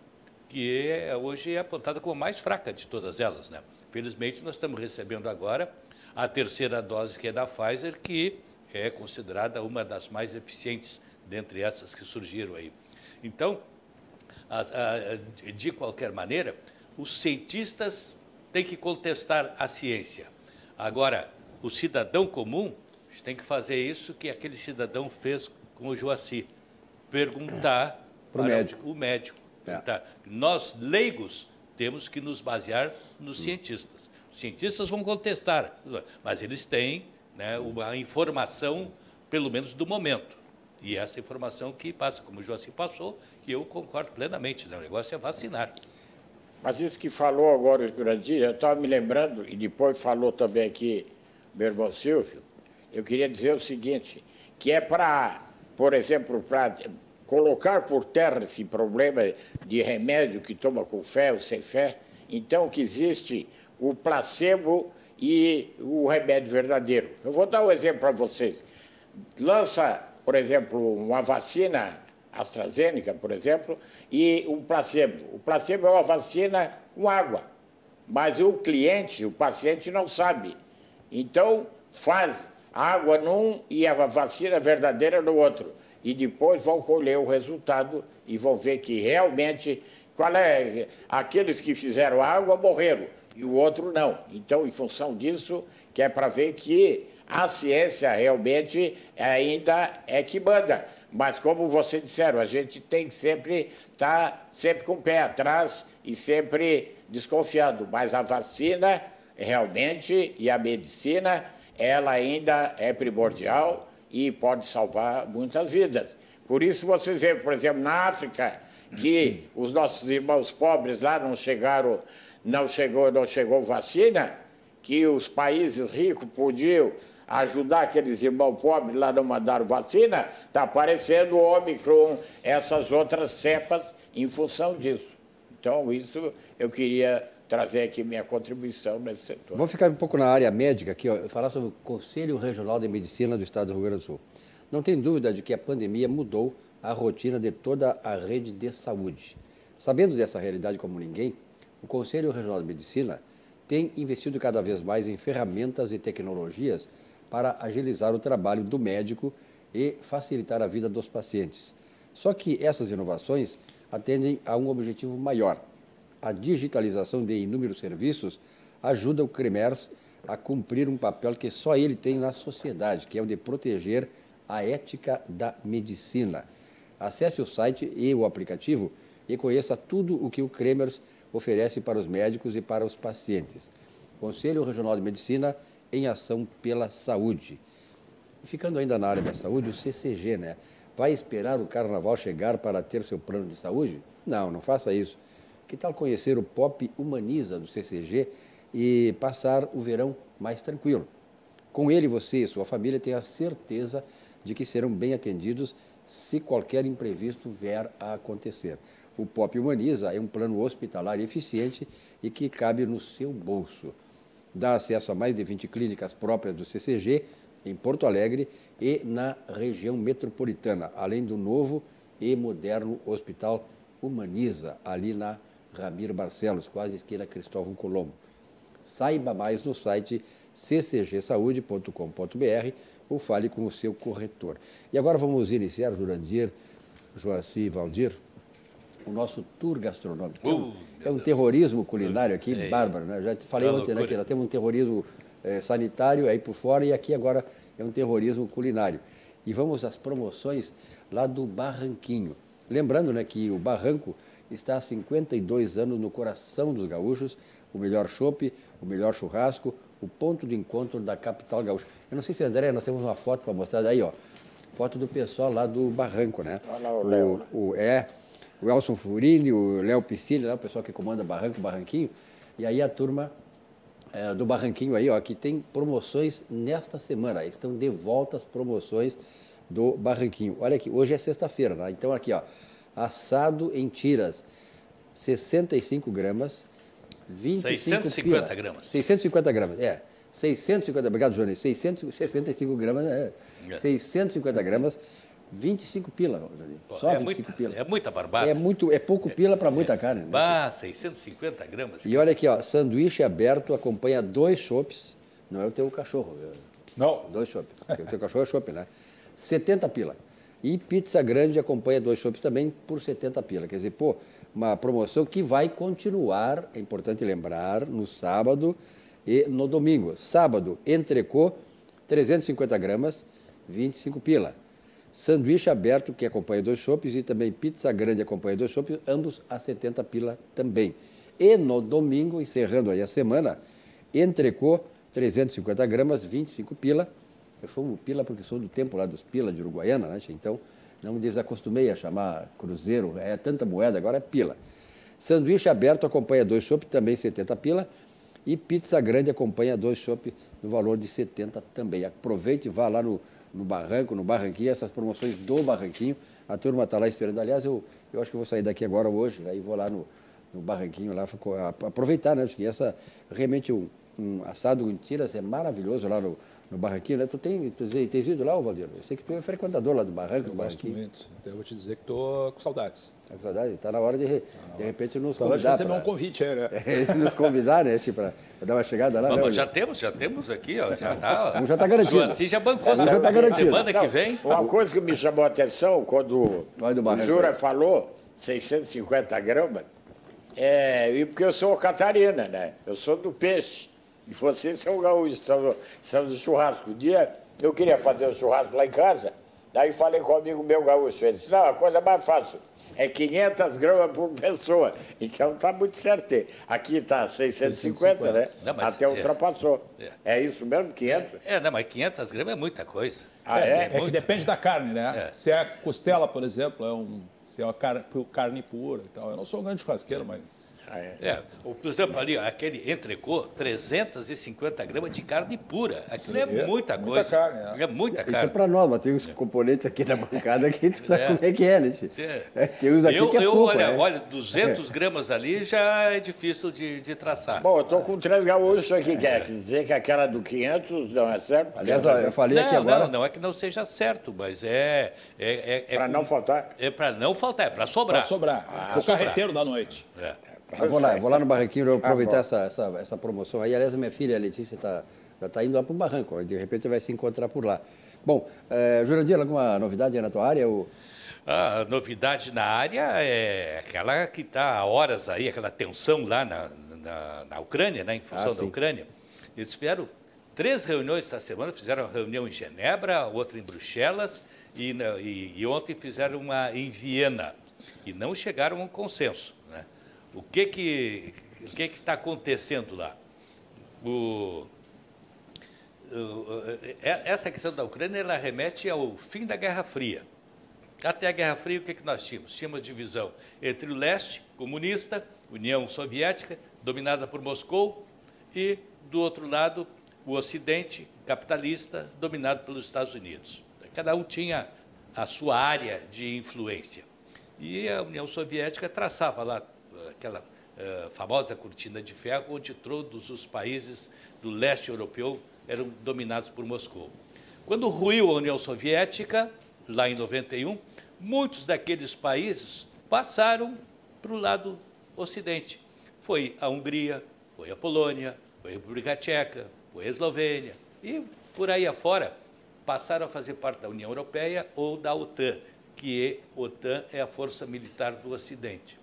que é, hoje é apontada como a mais fraca de todas elas, né? Felizmente, nós estamos recebendo agora a terceira dose, que é da Pfizer, que é considerada uma das mais eficientes dentre essas que surgiram aí. Então, a, a, de qualquer maneira, os cientistas têm que contestar a ciência. Agora, o cidadão comum tem que fazer isso que aquele cidadão fez com o Joaci, perguntar Pro para médico. o médico. É. Nós, leigos, temos que nos basear nos hum. cientistas. Os cientistas vão contestar, mas eles têm, né, uma informação, pelo menos do momento. E essa informação que passa, como o Joaci passou, que eu concordo plenamente, né? O negócio é vacinar. Mas isso que falou agora o Jurandir, eu estava me lembrando, e depois falou também aqui meu irmão Silvio, eu queria dizer o seguinte, que é para, por exemplo, para colocar por terra esse problema de remédio que toma com fé ou sem fé, então que existe o placebo e o remédio verdadeiro. Eu vou dar um exemplo para vocês. Lança, por exemplo, uma vacina AstraZeneca, por exemplo, e um placebo. O placebo é uma vacina com água, mas o cliente, o paciente não sabe. Então, faz água num e a vacina verdadeira no outro. E depois vão colher o resultado e vão ver que realmente, qual é, aqueles que fizeram água morreram e o outro não. Então, em função disso, que é para ver que a ciência realmente ainda é que manda. Mas, como vocês disseram, a gente tem que sempre estar sempre com o pé atrás e sempre desconfiando. Mas a vacina, realmente, e a medicina, ela ainda é primordial e pode salvar muitas vidas. Por isso, vocês veem, por exemplo, na África, que os nossos irmãos pobres lá não chegaram, não chegou, não chegou vacina, que os países ricos podiam ajudar aqueles irmãos pobres lá, não mandaram vacina, está aparecendo o Ômicron, essas outras cepas em função disso. Então, isso eu queria trazer aqui minha contribuição nesse setor. Vou ficar um pouco na área médica aqui, ó, falar sobre o Conselho Regional de Medicina do Estado do Rio Grande do Sul. Não tem dúvida de que a pandemia mudou a rotina de toda a rede de saúde. Sabendo dessa realidade como ninguém, o Conselho Regional de Medicina tem investido cada vez mais em ferramentas e tecnologias para agilizar o trabalho do médico e facilitar a vida dos pacientes. Só que essas inovações atendem a um objetivo maior. A digitalização de inúmeros serviços ajuda o CREMERS a cumprir um papel que só ele tem na sociedade, que é o de proteger a ética da medicina. Acesse o site e o aplicativo e conheça tudo o que o CREMERS oferece para os médicos e para os pacientes. Conselho Regional de Medicina em ação pela saúde. E ficando ainda na área da saúde, o C C G, né? Vai esperar o carnaval chegar para ter seu plano de saúde? Não, não faça isso. Que tal conhecer o Pop Humaniza do C C G e passar o verão mais tranquilo? Com ele, você e sua família têm a certeza de que serão bem atendidos se qualquer imprevisto vier a acontecer. O Pop Humaniza é um plano hospitalar eficiente e que cabe no seu bolso. Dá acesso a mais de vinte clínicas próprias do C C G em Porto Alegre e na região metropolitana, além do novo e moderno Hospital Humaniza, ali na Ramiro Barcelos, quase esquina Cristóvão Colombo. Saiba mais no site c c g saúde ponto com ponto b r ou fale com o seu corretor. E agora vamos iniciar, Jurandir, Joaci e Valdir, o nosso tour gastronômico. Uh, é um terrorismo culinário aqui, é, bárbaro, né? Já te falei é ontem, né, que nós temos um terrorismo é, sanitário aí por fora e aqui agora é um terrorismo culinário. E vamos às promoções lá do Barranquinho. Lembrando, né, que o Barranco está há cinquenta e dois anos no coração dos gaúchos, o melhor chopp, o melhor churrasco, o ponto de encontro da capital gaúcha. Eu não sei se, André, nós temos uma foto para mostrar aí, ó. Foto do pessoal lá do Barranco, né? Olha o Léo. O, o, é, o Elson Furini, o Léo Piscine, né, o pessoal que comanda Barranco, Barranquinho. E aí a turma é, do Barranquinho aí, ó, que tem promoções nesta semana. Estão de volta as promoções do Barranquinho. Olha aqui, hoje é sexta-feira, né? Então aqui, ó, assado em tiras, sessenta e cinco gramas, vinte e cinco seiscentos e cinquenta gramas. seiscentos e cinquenta gramas, é. seiscentos e cinquenta, obrigado, Júnior. seiscentos e sessenta e cinco gramas, é. é. seiscentos e cinquenta gramas, vinte e cinco pila, Júnior. Só é vinte e cinco muita, pila. É muita barbada. É, muito, é pouco pila para muita é. carne. Né? Bah, seiscentos e cinquenta gramas. E olha aqui, ó, sanduíche aberto acompanha dois chopps. Não é o teu cachorro. Viu? Não. Dois chopps. O teu cachorro é chopp, né? setenta pila. E pizza grande acompanha dois chopps também por setenta pila. Quer dizer, pô, uma promoção que vai continuar, é importante lembrar, no sábado e no domingo. Sábado, entrecô, trezentos e cinquenta gramas, vinte e cinco pila. Sanduíche aberto, que acompanha dois chopps, e também pizza grande acompanha dois chopps, ambos a setenta pila também. E no domingo, encerrando aí a semana, entrecô, trezentos e cinquenta gramas, vinte e cinco pila. Eu fumo pila porque sou do tempo lá dos pila de Uruguaiana, né? Então não me desacostumei a chamar cruzeiro, é tanta moeda, agora é pila. Sanduíche aberto acompanha dois chopps, também setenta pila. E pizza grande acompanha dois chopps no valor de setenta também. Aproveite e vá lá no, no Barranco, no Barranquinho, essas promoções do Barranquinho. A turma está lá esperando. Aliás, eu, eu acho que eu vou sair daqui agora hoje, né? E vou lá no, no Barranquinho, lá aproveitar, né? Porque essa realmente um, um assado em tiras é maravilhoso lá no, no Barranquinho, né? Tu tem, tu tens ido lá, Valdir? Eu sei que tu é frequentador lá do Barranco. Eu do gosto muito. Então eu vou te dizer que estou com saudades. Tá com saudade? Está na hora de, de repente, nos tá convidar. Receber pra... um convite aí, né? É, nos convidar, né? Para dar uma chegada lá. Vamos, né? já temos, já temos aqui, ó. Já tá, um já está garantido. Assim já bancou. Um já está garantido. Semana que vem. Uma coisa que me chamou a atenção quando o Zura falou seiscentos e cinquenta gramas, é, e porque eu sou catarina, né? Eu sou do peixe. E vocês são gaúchos, são, são do churrasco. Um dia eu queria fazer um churrasco lá em casa, daí falei com um amigo meu gaúcho, ele disse, não, a coisa mais fácil é quinhentas gramas por pessoa. Então tá muito certo. Aqui tá seiscentos e cinquenta, né? Não, Até é, ultrapassou. É. é isso mesmo, quinhentos? É, não, mas quinhentas gramas é muita coisa. Ah, é? É, é que depende da carne, né? É. Se é costela, por exemplo, é um, se é uma carne, carne pura e tal. Eu não sou um grande churrasqueiro, mas... Ah, é. É, por exemplo, ali, aquele entrecô, trezentas e cinquenta gramas de carne pura. Aquilo Sim, é, é muita coisa. Muita carne, é. é muita Isso carne. é para nós, mas tem uns componentes aqui da bancada que tu sabe é. como é que é, né? É. Tem uns aqui eu, que é eu, pouco, olha, né? olha, duzentas gramas ali já é difícil de, de traçar. Bom, eu estou com três gaúchos aqui, quer dizer que aquela do quinhentos não é certo? Aliás, ó, eu falei não, aqui agora... Não, não é que não seja certo, mas é... é, é, é para não faltar? É para não faltar, é para sobrar. Para sobrar. Ah, o carreteiro da noite. É. Eu vou lá, eu vou lá no Barranquinho, eu vou aproveitar ah, essa, essa, essa promoção aí. Aliás, a minha filha, a Letícia, tá, já está indo lá para o Barranco, de repente vai se encontrar por lá. Bom, é, Jurandir, alguma novidade aí na tua área? Ou... A novidade na área é aquela que está há horas aí, aquela tensão lá na, na, na Ucrânia, né, em função ah, da Ucrânia. Eles fizeram três reuniões esta semana, fizeram uma reunião em Genebra, outra em Bruxelas e, e, e ontem fizeram uma em Viena. E não chegaram a um consenso. O que que o que que está acontecendo lá? O, o, essa questão da Ucrânia ela remete ao fim da Guerra Fria. Até a Guerra Fria, o que que nós tínhamos? Tínhamos divisão entre o leste, comunista, União Soviética, dominada por Moscou, e, do outro lado, o ocidente, capitalista, dominado pelos Estados Unidos. Cada um tinha a sua área de influência. E a União Soviética traçava lá aquela uh, famosa cortina de ferro, onde todos os países do leste europeu eram dominados por Moscou. Quando ruiu a União Soviética, lá em noventa e um, muitos daqueles países passaram para o lado ocidente. Foi a Hungria, foi a Polônia, foi a República Tcheca, foi a Eslovênia, e por aí afora passaram a fazer parte da União Europeia ou da OTAN. que a OTAN é a força militar do Ocidente.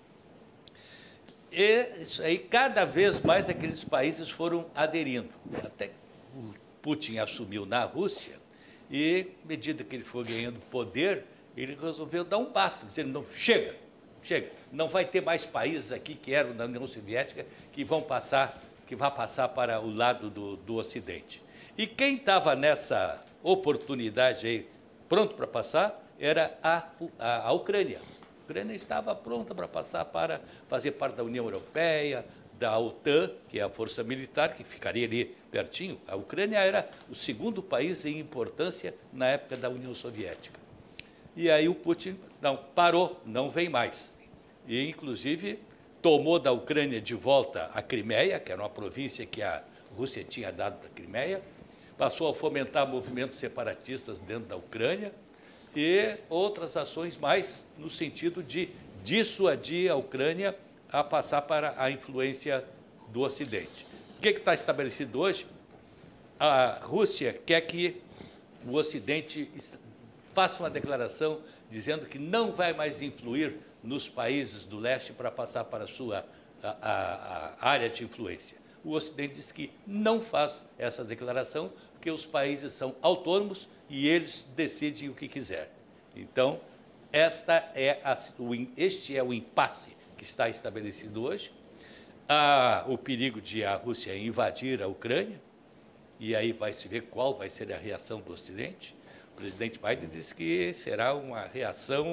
E isso aí, cada vez mais aqueles países foram aderindo. Até o Putin assumiu na Rússia e, à medida que ele foi ganhando poder, ele resolveu dar um basta, dizendo, não, chega, chega, não vai ter mais países aqui que eram da União Soviética que vão passar, que vai passar para o lado do, do Ocidente. E quem estava nessa oportunidade aí, pronto para passar, era a, a, a Ucrânia. A Ucrânia estava pronta para passar para fazer parte da União Europeia, da OTAN, que é a força militar, que ficaria ali pertinho. A Ucrânia era o segundo país em importância na época da União Soviética. E aí o Putin, não, parou, não vem mais. E, inclusive, tomou da Ucrânia de volta a Crimeia, que era uma província que a Rússia tinha dado para a Crimeia, passou a fomentar movimentos separatistas dentro da Ucrânia e outras ações mais no sentido de dissuadir a Ucrânia a passar para a influência do Ocidente. O que está estabelecido hoje? A Rússia quer que o Ocidente faça uma declaração dizendo que não vai mais influir nos países do leste para passar para a sua a, a, a área de influência. O Ocidente diz que não faz essa declaração porque os países são autônomos e eles decidem o que quiser. Então, esta é a, este é o impasse que está estabelecido hoje. Há o perigo de a Rússia invadir a Ucrânia, e aí vai se ver qual vai ser a reação do Ocidente. O presidente Biden disse que será uma reação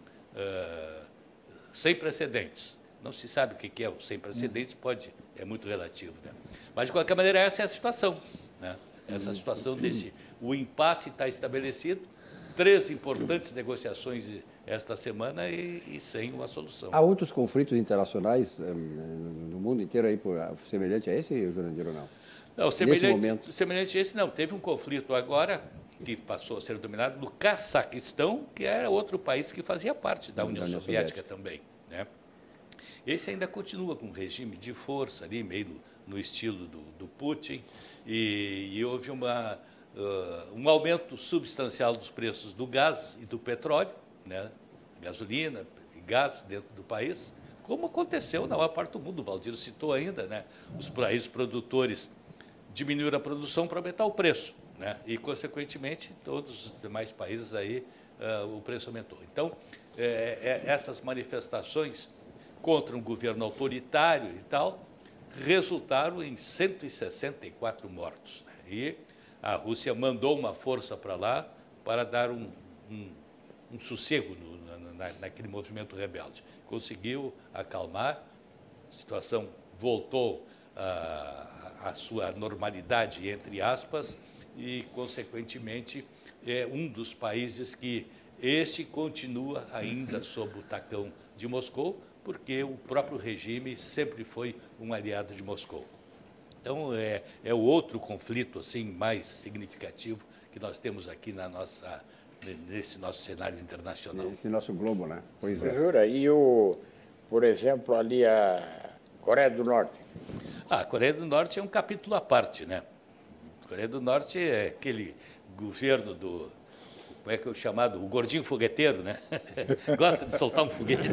uh, sem precedentes. Não se sabe o que é o sem precedentes, pode, é muito relativo, né? Mas, de qualquer maneira, essa é a situação, né? Essa situação desse... O impasse está estabelecido, três importantes negociações esta semana e, e sem uma solução. Há outros conflitos internacionais um, no mundo inteiro aí por, semelhante a esse, Jurandir, ou não? Não, semelhante, semelhante a esse não. Teve um conflito agora que passou a ser dominado no Cazaquistão, que era outro país que fazia parte da União, União Soviética, Soviética também, né? Esse ainda continua com um regime de força ali, meio no, no estilo do, do Putin, e, e houve uma, uh, um aumento substancial dos preços do gás e do petróleo, né? Gasolina e gás dentro do país, como aconteceu na maior parte do mundo. O Valdir citou ainda, né? Os países produtores diminuíram a produção para aumentar o preço, né? E, consequentemente, todos os demais países aí, uh, o preço aumentou. Então, é, é, essas manifestações contra um governo autoritário e tal, resultaram em cento e sessenta e quatro mortos. E a Rússia mandou uma força para lá para dar um, um, um sossego no, na, naquele movimento rebelde. Conseguiu acalmar, a situação voltou à sua normalidade, entre aspas, e, consequentemente, é um dos países que este continua ainda sob o tacão de Moscou, porque o próprio regime sempre foi um aliado de Moscou. Então, é, é o outro conflito assim, mais significativo que nós temos aqui na nossa, nesse nosso cenário internacional. Nesse nosso globo, né? Pois é. Jura, e, o, por exemplo, ali a Coreia do Norte? Ah, a Coreia do Norte é um capítulo à parte, né? A Coreia do Norte é aquele governo do... Como é que é o chamado? O gordinho fogueteiro, né? Gosta de soltar um foguete.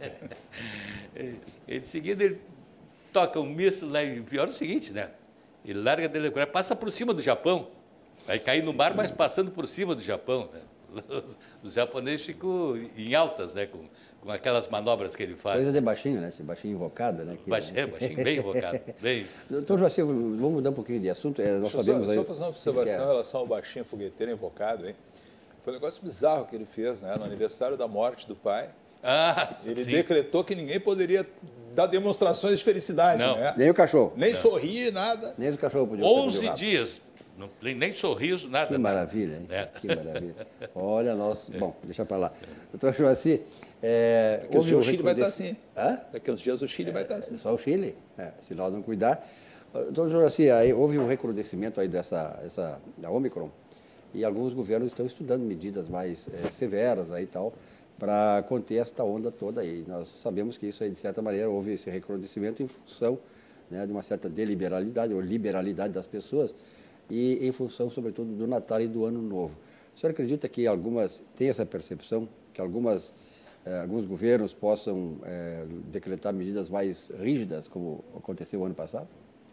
E de seguida ele toca um míssil lá, e o pior é o seguinte, né? Ele larga dele, passa por cima do Japão, vai cair no mar, mas passando por cima do Japão, né? Os, os japoneses ficam em altas, né? Com, com aquelas manobras que ele faz. Coisa de baixinho, né? Esse baixinho invocado, né? Baixinho, é, baixinho, bem invocado. Bem... Doutor Joacir, vamos mudar um pouquinho de assunto. É, nós Deixa sabemos só, aí... só fazer uma observação em relação ao baixinho fogueteiro invocado, hein? Foi um negócio bizarro que ele fez, né? No aniversário da morte do pai. Ah, ele sim. decretou que ninguém poderia dar demonstrações de felicidade, não. né? Nem o cachorro. Nem não. sorrir, nada. Nem o cachorro podia onze dias. Não, nem sorriso, nada. Que maravilha, hein? É. Que maravilha. Olha, nosso... Bom, deixa para lá. Doutor Joacir, é... Daqui uns dias o Chile vai estar assim. Hã? Daqui uns dias o Chile é, vai estar assim. Só o Chile, é, se nós não cuidar. Doutor Joacir, aí houve um recrudescimento aí dessa essa, da Omicron, e alguns governos estão estudando medidas mais é, severas aí e tal, para conter esta onda toda aí. Nós sabemos que isso aí, de certa maneira, houve esse recrudescimento em função, né, de uma certa deliberalidade ou liberalidade das pessoas e em função, sobretudo, do Natal e do Ano Novo. O senhor acredita que algumas têm essa percepção que algumas, eh, alguns governos possam eh, decretar medidas mais rígidas, como aconteceu ano passado?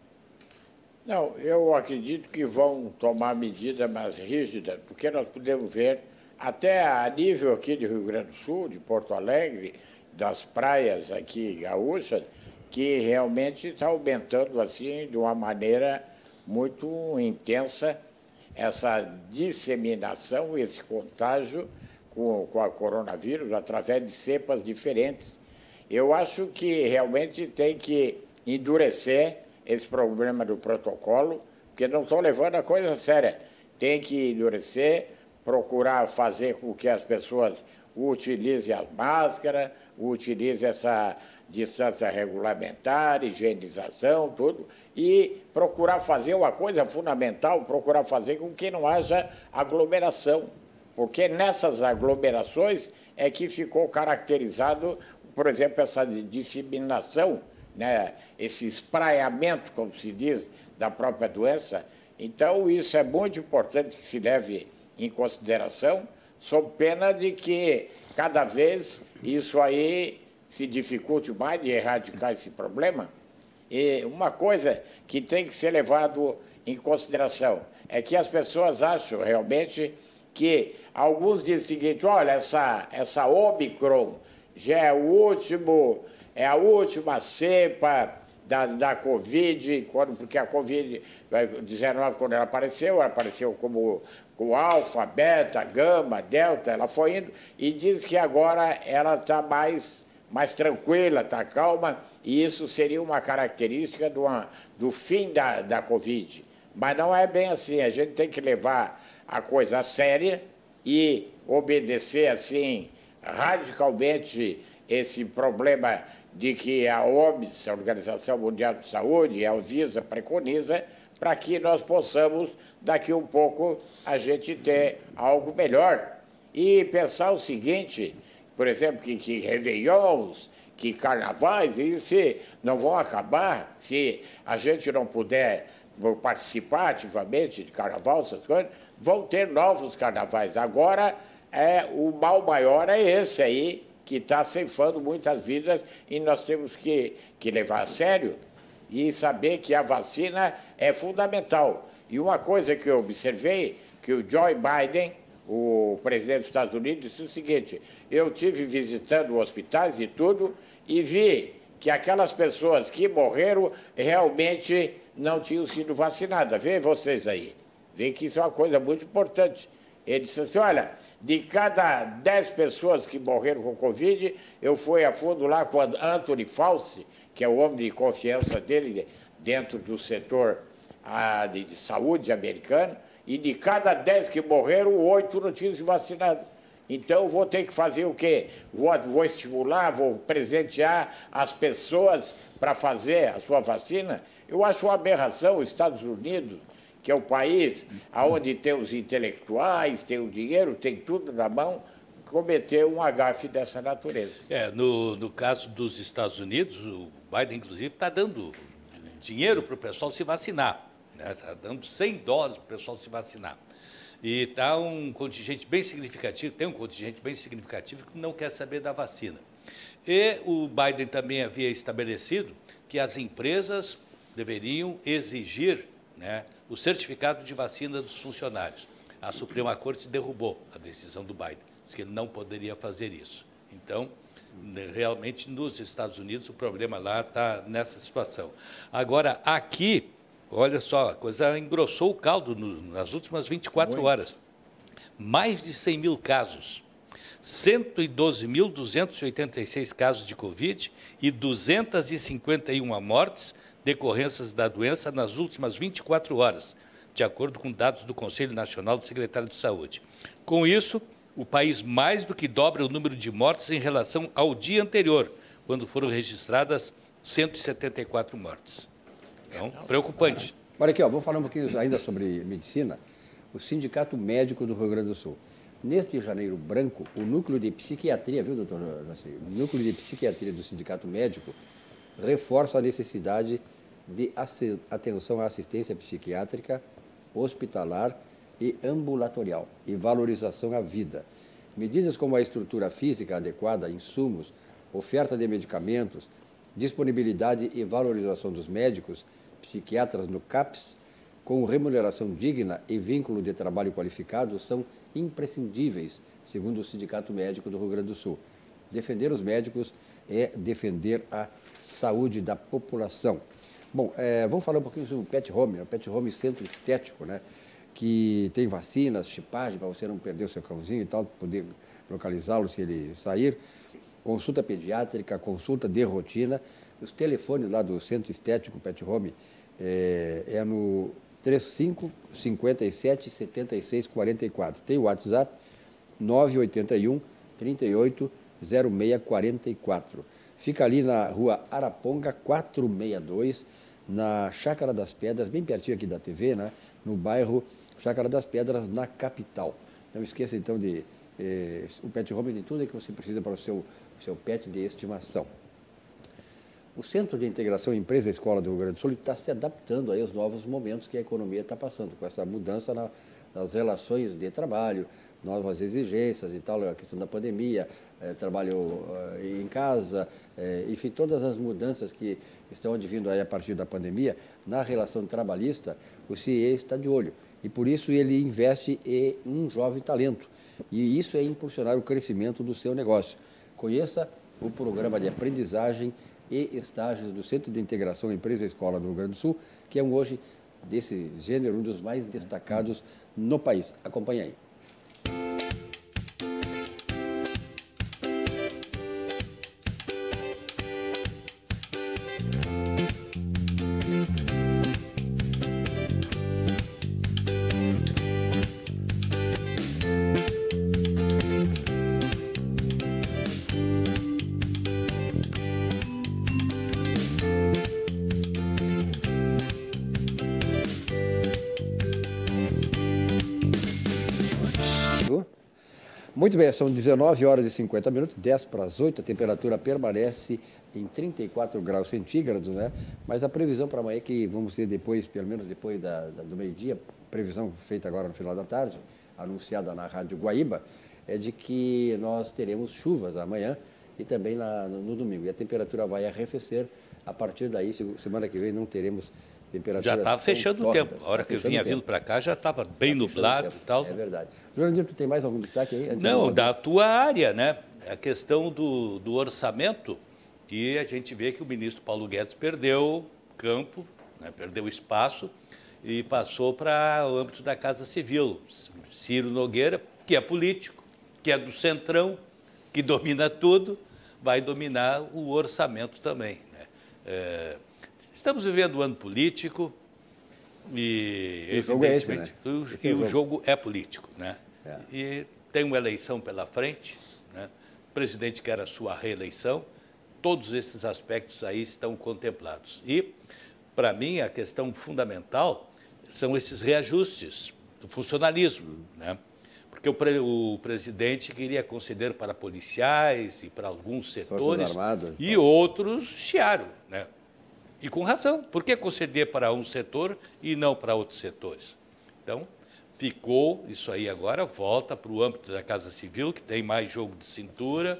Não, eu acredito que vão tomar medidas mais rígidas, porque nós podemos ver, até a nível aqui do Rio Grande do Sul, de Porto Alegre, das praias aqui gaúchas, que realmente está aumentando assim de uma maneira muito intensa essa disseminação, esse contágio com, com a coronavírus através de cepas diferentes. Eu acho que realmente tem que endurecer esse problema do protocolo, porque não estão levando a coisa séria. Tem que endurecer, procurar fazer com que as pessoas utilizem as máscaras, utilizem essa distância regulamentar, higienização, tudo, e procurar fazer uma coisa fundamental, procurar fazer com que não haja aglomeração, porque nessas aglomerações é que ficou caracterizado, por exemplo, essa disseminação, né, esse espraiamento, como se diz, da própria doença. Então, isso é muito importante que se leve em consideração, sob pena de que cada vez isso aí se dificulte mais de erradicar esse problema. E uma coisa que tem que ser levado em consideração é que as pessoas acham realmente que alguns dizem o seguinte: olha, essa, essa Omicron já é o último, é a última cepa da, da Covid, quando, porque a Covid dezenove, quando ela apareceu, ela apareceu como, como alfa, beta, gama, delta, ela foi indo, e diz que agora ela está mais, mais tranquila, está calma, e isso seria uma característica do, do fim da, da Covid. Mas não é bem assim, a gente tem que levar a coisa a séria e obedecer, assim, radicalmente esse problema de que a O M S, a Organização Mundial de Saúde, e a Anvisa preconiza, para que nós possamos, daqui um pouco, a gente ter algo melhor. E pensar o seguinte, por exemplo, que, que réveillons, que carnavais, isso não vão acabar se a gente não puder participar ativamente de carnaval, essas coisas, vão ter novos carnavais. Agora, é, o mal maior é esse aí, que está ceifando muitas vidas, e nós temos que, que levar a sério e saber que a vacina é fundamental. E uma coisa que eu observei, que o Joe Biden, o presidente dos Estados Unidos, disse o seguinte: eu tive visitando hospitais e tudo, e vi que aquelas pessoas que morreram realmente não tinham sido vacinadas. Vê vocês aí, vê que isso é uma coisa muito importante. Ele disse assim: olha, de cada dez pessoas que morreram com Covid, eu fui a fundo lá com Anthony Fauci, que é o homem de confiança dele dentro do setor ah, de, de saúde americano, e de cada dez que morreram, oito não tinham se vacinado. Então, vou ter que fazer o quê? Vou, vou estimular, vou presentear as pessoas para fazer a sua vacina? Eu acho uma aberração. Os Estados Unidos, que é o país onde tem os intelectuais, tem o dinheiro, tem tudo na mão, cometer um agafe dessa natureza. É, no, no caso dos Estados Unidos, o Biden, inclusive, está dando dinheiro para o pessoal se vacinar. Está, né? Dando cem dólares para o pessoal se vacinar. E está um contingente bem significativo, tem um contingente bem significativo que não quer saber da vacina. E o Biden também havia estabelecido que as empresas deveriam exigir, né, o certificado de vacina dos funcionários. A Suprema Corte derrubou a decisão do Biden, disse que ele não poderia fazer isso. Então, realmente, nos Estados Unidos, o problema lá está nessa situação. Agora, aqui, olha só, a coisa engrossou o caldo no, nas últimas vinte e quatro horas. Mais de cem mil casos, cento e doze mil duzentos e oitenta e seis casos de Covid e duzentas e cinquenta e uma mortes decorrências da doença nas últimas vinte e quatro horas, de acordo com dados do Conselho Nacional do Secretário de Saúde. Com isso, o país mais do que dobra o número de mortes em relação ao dia anterior, quando foram registradas cento e setenta e quatro mortes. Então, preocupante. Olha aqui, ó, vou falar um pouquinho ainda sobre medicina. O Sindicato Médico do Rio Grande do Sul. Neste janeiro branco, o núcleo de psiquiatria, viu, doutor Jaci? O núcleo de psiquiatria do Sindicato Médico reforça a necessidade de atenção à assistência psiquiátrica, hospitalar e ambulatorial e valorização à vida, Medidas como a estrutura física adequada, insumos, oferta de medicamentos, disponibilidade e valorização dos médicos, psiquiatras no CAPS, com remuneração digna e vínculo de trabalho qualificado, são imprescindíveis, segundo o Sindicato Médico do Rio Grande do Sul. Defender os médicos é defender a saúde da população. Bom, é, vamos falar um pouquinho sobre o Pet Home, o Pet Home Centro Estético, né? Que tem vacinas, chipagem, para você não perder o seu cãozinho e tal, poder localizá-lo se ele sair. Consulta pediátrica, consulta de rotina. Os telefones lá do Centro Estético Pet Home é, é no trinta e cinco, cinquenta e sete, setenta e seis, quarenta e quatro. Tem o WhatsApp nove oito um, trinta e oito, zero seis quarenta e quatro. Fica ali na rua Araponga, quatrocentos e sessenta e dois, na Chácara das Pedras, bem pertinho aqui da T V, né? No bairro Chácara das Pedras, na capital. Não esqueça, então, de eh, o Pet Home tem tudo que você precisa para o seu, o seu pet de estimação. O Centro de Integração Empresa-Escola do Rio Grande do Sul está se adaptando aí aos novos momentos que a economia está passando, com essa mudança na, nas relações de trabalho, novas exigências e tal, a questão da pandemia, eh, trabalho eh, em casa, eh, enfim, todas as mudanças que estão advindo aí a partir da pandemia, na relação trabalhista, o C I E está de olho. E por isso ele investe em um jovem talento. E isso é impulsionar o crescimento do seu negócio. Conheça o programa de aprendizagem e estágios do Centro de Integração Empresa-Escola do Rio Grande do Sul, que é um hoje, desse gênero, um dos mais destacados no país. Acompanhe aí. Muito bem, são dezenove horas e cinquenta minutos, dez para as oito, a temperatura permanece em trinta e quatro graus centígrados, né? Mas a previsão para amanhã é que vamos ter depois, pelo menos depois da, da, do meio-dia, previsão feita agora no final da tarde, anunciada na Rádio Guaíba, é de que nós teremos chuvas amanhã e também na, no, no domingo. E a temperatura vai arrefecer, a partir daí, semana que vem, não teremos temperatura. Já estava fechando o tempo. A hora que eu vinha vindo para cá já estava bem nublado e tal. É verdade. Jurandir, tu tem mais algum destaque aí? Não, da tua área, né? A questão do, do orçamento, que a gente vê que o ministro Paulo Guedes perdeu campo, né? Perdeu espaço e passou para o âmbito da Casa Civil. Ciro Nogueira, que é político, que é do Centrão, que domina tudo, vai dominar o orçamento também, né? É, estamos vivendo um ano político e, e o jogo é esse, né? O, esse e é o, o jogo. jogo é político, né? É. E tem uma eleição pela frente, né? O presidente quer a sua reeleição, todos esses aspectos aí estão contemplados. E, para mim, a questão fundamental são esses reajustes do funcionalismo, né? Porque o, pre, o presidente queria conceder para policiais e para alguns setores, armadas, e então. outros chiaram, né? E com razão. Por que conceder para um setor e não para outros setores? Então, ficou isso aí agora, volta para o âmbito da Casa Civil, que tem mais jogo de cintura,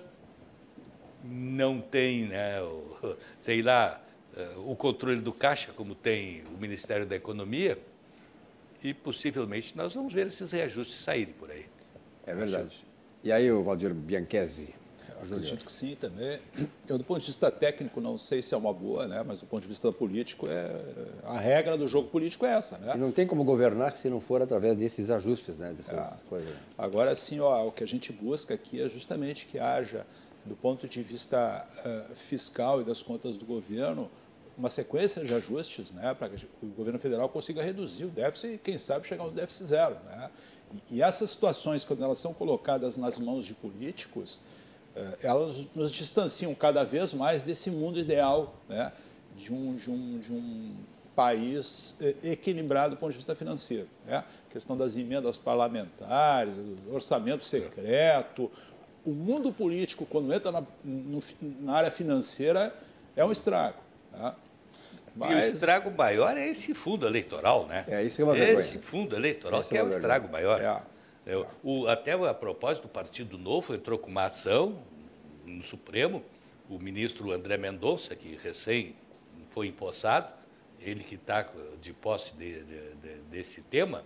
não tem, né, o, sei lá, o controle do caixa, como tem o Ministério da Economia, e possivelmente nós vamos ver esses reajustes saírem por aí. É verdade. E aí, o Valdir Bianchesi? Eu acredito que sim também. Eu, do ponto de vista técnico, não sei se é uma boa, né? Mas do ponto de vista político, é... a regra do jogo político é essa, né? E não tem como governar se não for através desses ajustes, né? Dessas é. coisas. Agora, sim, ó, o que a gente busca aqui é justamente que haja, do ponto de vista uh, fiscal e das contas do governo, uma sequência de ajustes, né? Para que o governo federal consiga reduzir o déficit e, quem sabe, chegar no déficit zero, né? E, e essas situações, quando elas são colocadas nas mãos de políticos, elas nos distanciam cada vez mais desse mundo ideal, né, de, um, de, um, de um país equilibrado do ponto de vista financeiro. Né? A questão das emendas parlamentares, orçamento secreto. O mundo político, quando entra na, no, na área financeira, é um estrago. Né? Mas... E o estrago maior é esse fundo eleitoral, né? É isso que é uma vergonha. Esse fundo eleitoral esse que é, é o estrago maior. É. É, o, até a propósito do Partido Novo entrou com uma ação no Supremo, o ministro André Mendonça, que recém foi empossado, ele que está de posse de, de, de, desse tema,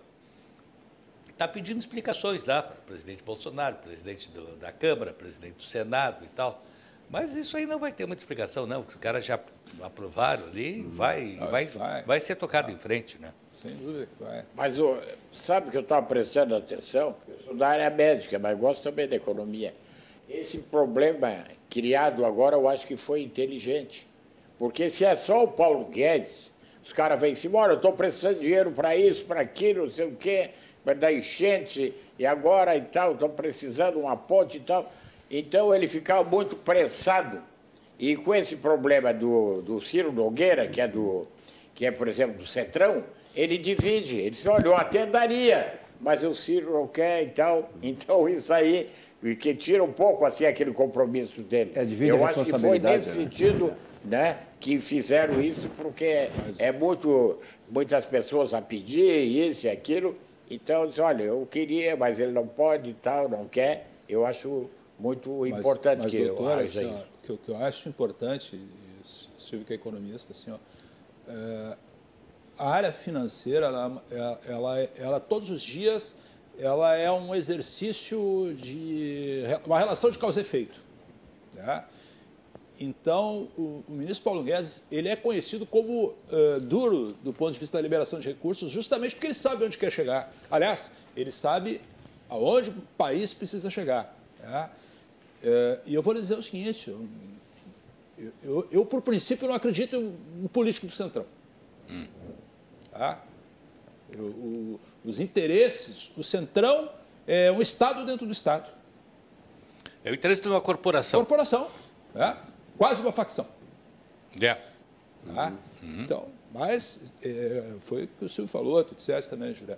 está pedindo explicações lá para o presidente Bolsonaro, presidente do, da Câmara, presidente do Senado e tal. Mas isso aí não vai ter muita explicação, não. Os caras já aprovaram ali, hum, vai, vai, vai. vai ser tocado ah, em frente, né? Sem dúvida que vai. Mas oh, sabe que eu estava prestando atenção? Eu sou da área médica, mas gosto também da economia. Esse problema criado agora, eu acho que foi inteligente. Porque se é só o Paulo Guedes, os caras vêm assim, olha, eu estou precisando de dinheiro para isso, para aquilo, não sei o quê, vai dar enchente, e agora e tal, estou precisando de uma ponte e tal. Então ele ficava muito pressado. E com esse problema do, do Ciro Nogueira, que é, do, que é, por exemplo, do Centrão, ele divide. Ele disse, olha, eu até daria, mas o Ciro não quer e tal. Então isso aí, que tira um pouco assim aquele compromisso dele. É, divide eu a acho que foi nesse né? sentido, né, que fizeram isso, porque mas... é muito, muitas pessoas a pedir isso e aquilo. Então, eu disse, olha, eu queria, mas ele não pode e tal, não quer. Eu acho muito importante mas, mas, que doutor, eu assim, ó, que, o que eu acho importante, e Silvio que é economista, assim, ó, é, a área financeira, ela, ela, ela, ela todos os dias, ela é um exercício de uma relação de causa e efeito, né? Então, o, o ministro Paulo Guedes, ele é conhecido como uh, duro do ponto de vista da liberação de recursos, justamente porque ele sabe onde quer chegar. Aliás, ele sabe aonde o país precisa chegar. Né? Uh, e eu vou lhe dizer o seguinte, eu, eu, eu, eu por princípio, não acredito no político do Centrão. Hum. Tá? Eu, o, os interesses, o Centrão é um Estado dentro do Estado. É o interesse de uma corporação. Corporação, né? Quase uma facção. É. Tá? Uhum. Então, mas é, foi o que o Silvio falou, tu disseste também, Juré.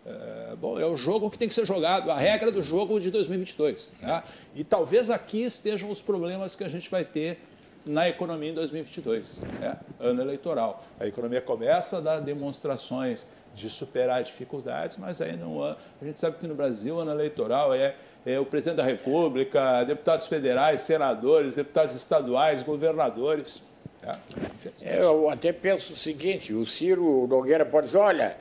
É, bom, é o jogo que tem que ser jogado, a regra do jogo de dois mil e vinte e dois. Tá? E talvez aqui estejam os problemas que a gente vai ter na economia em dois mil e vinte e dois, né? Ano eleitoral. A economia começa a dar demonstrações de superar dificuldades, mas aí não há. A gente sabe que no Brasil, ano eleitoral é, é o presidente da República, deputados federais, senadores, deputados estaduais, governadores. Tá? Eu até penso o seguinte, o Ciro Nogueira pode dizer, olha,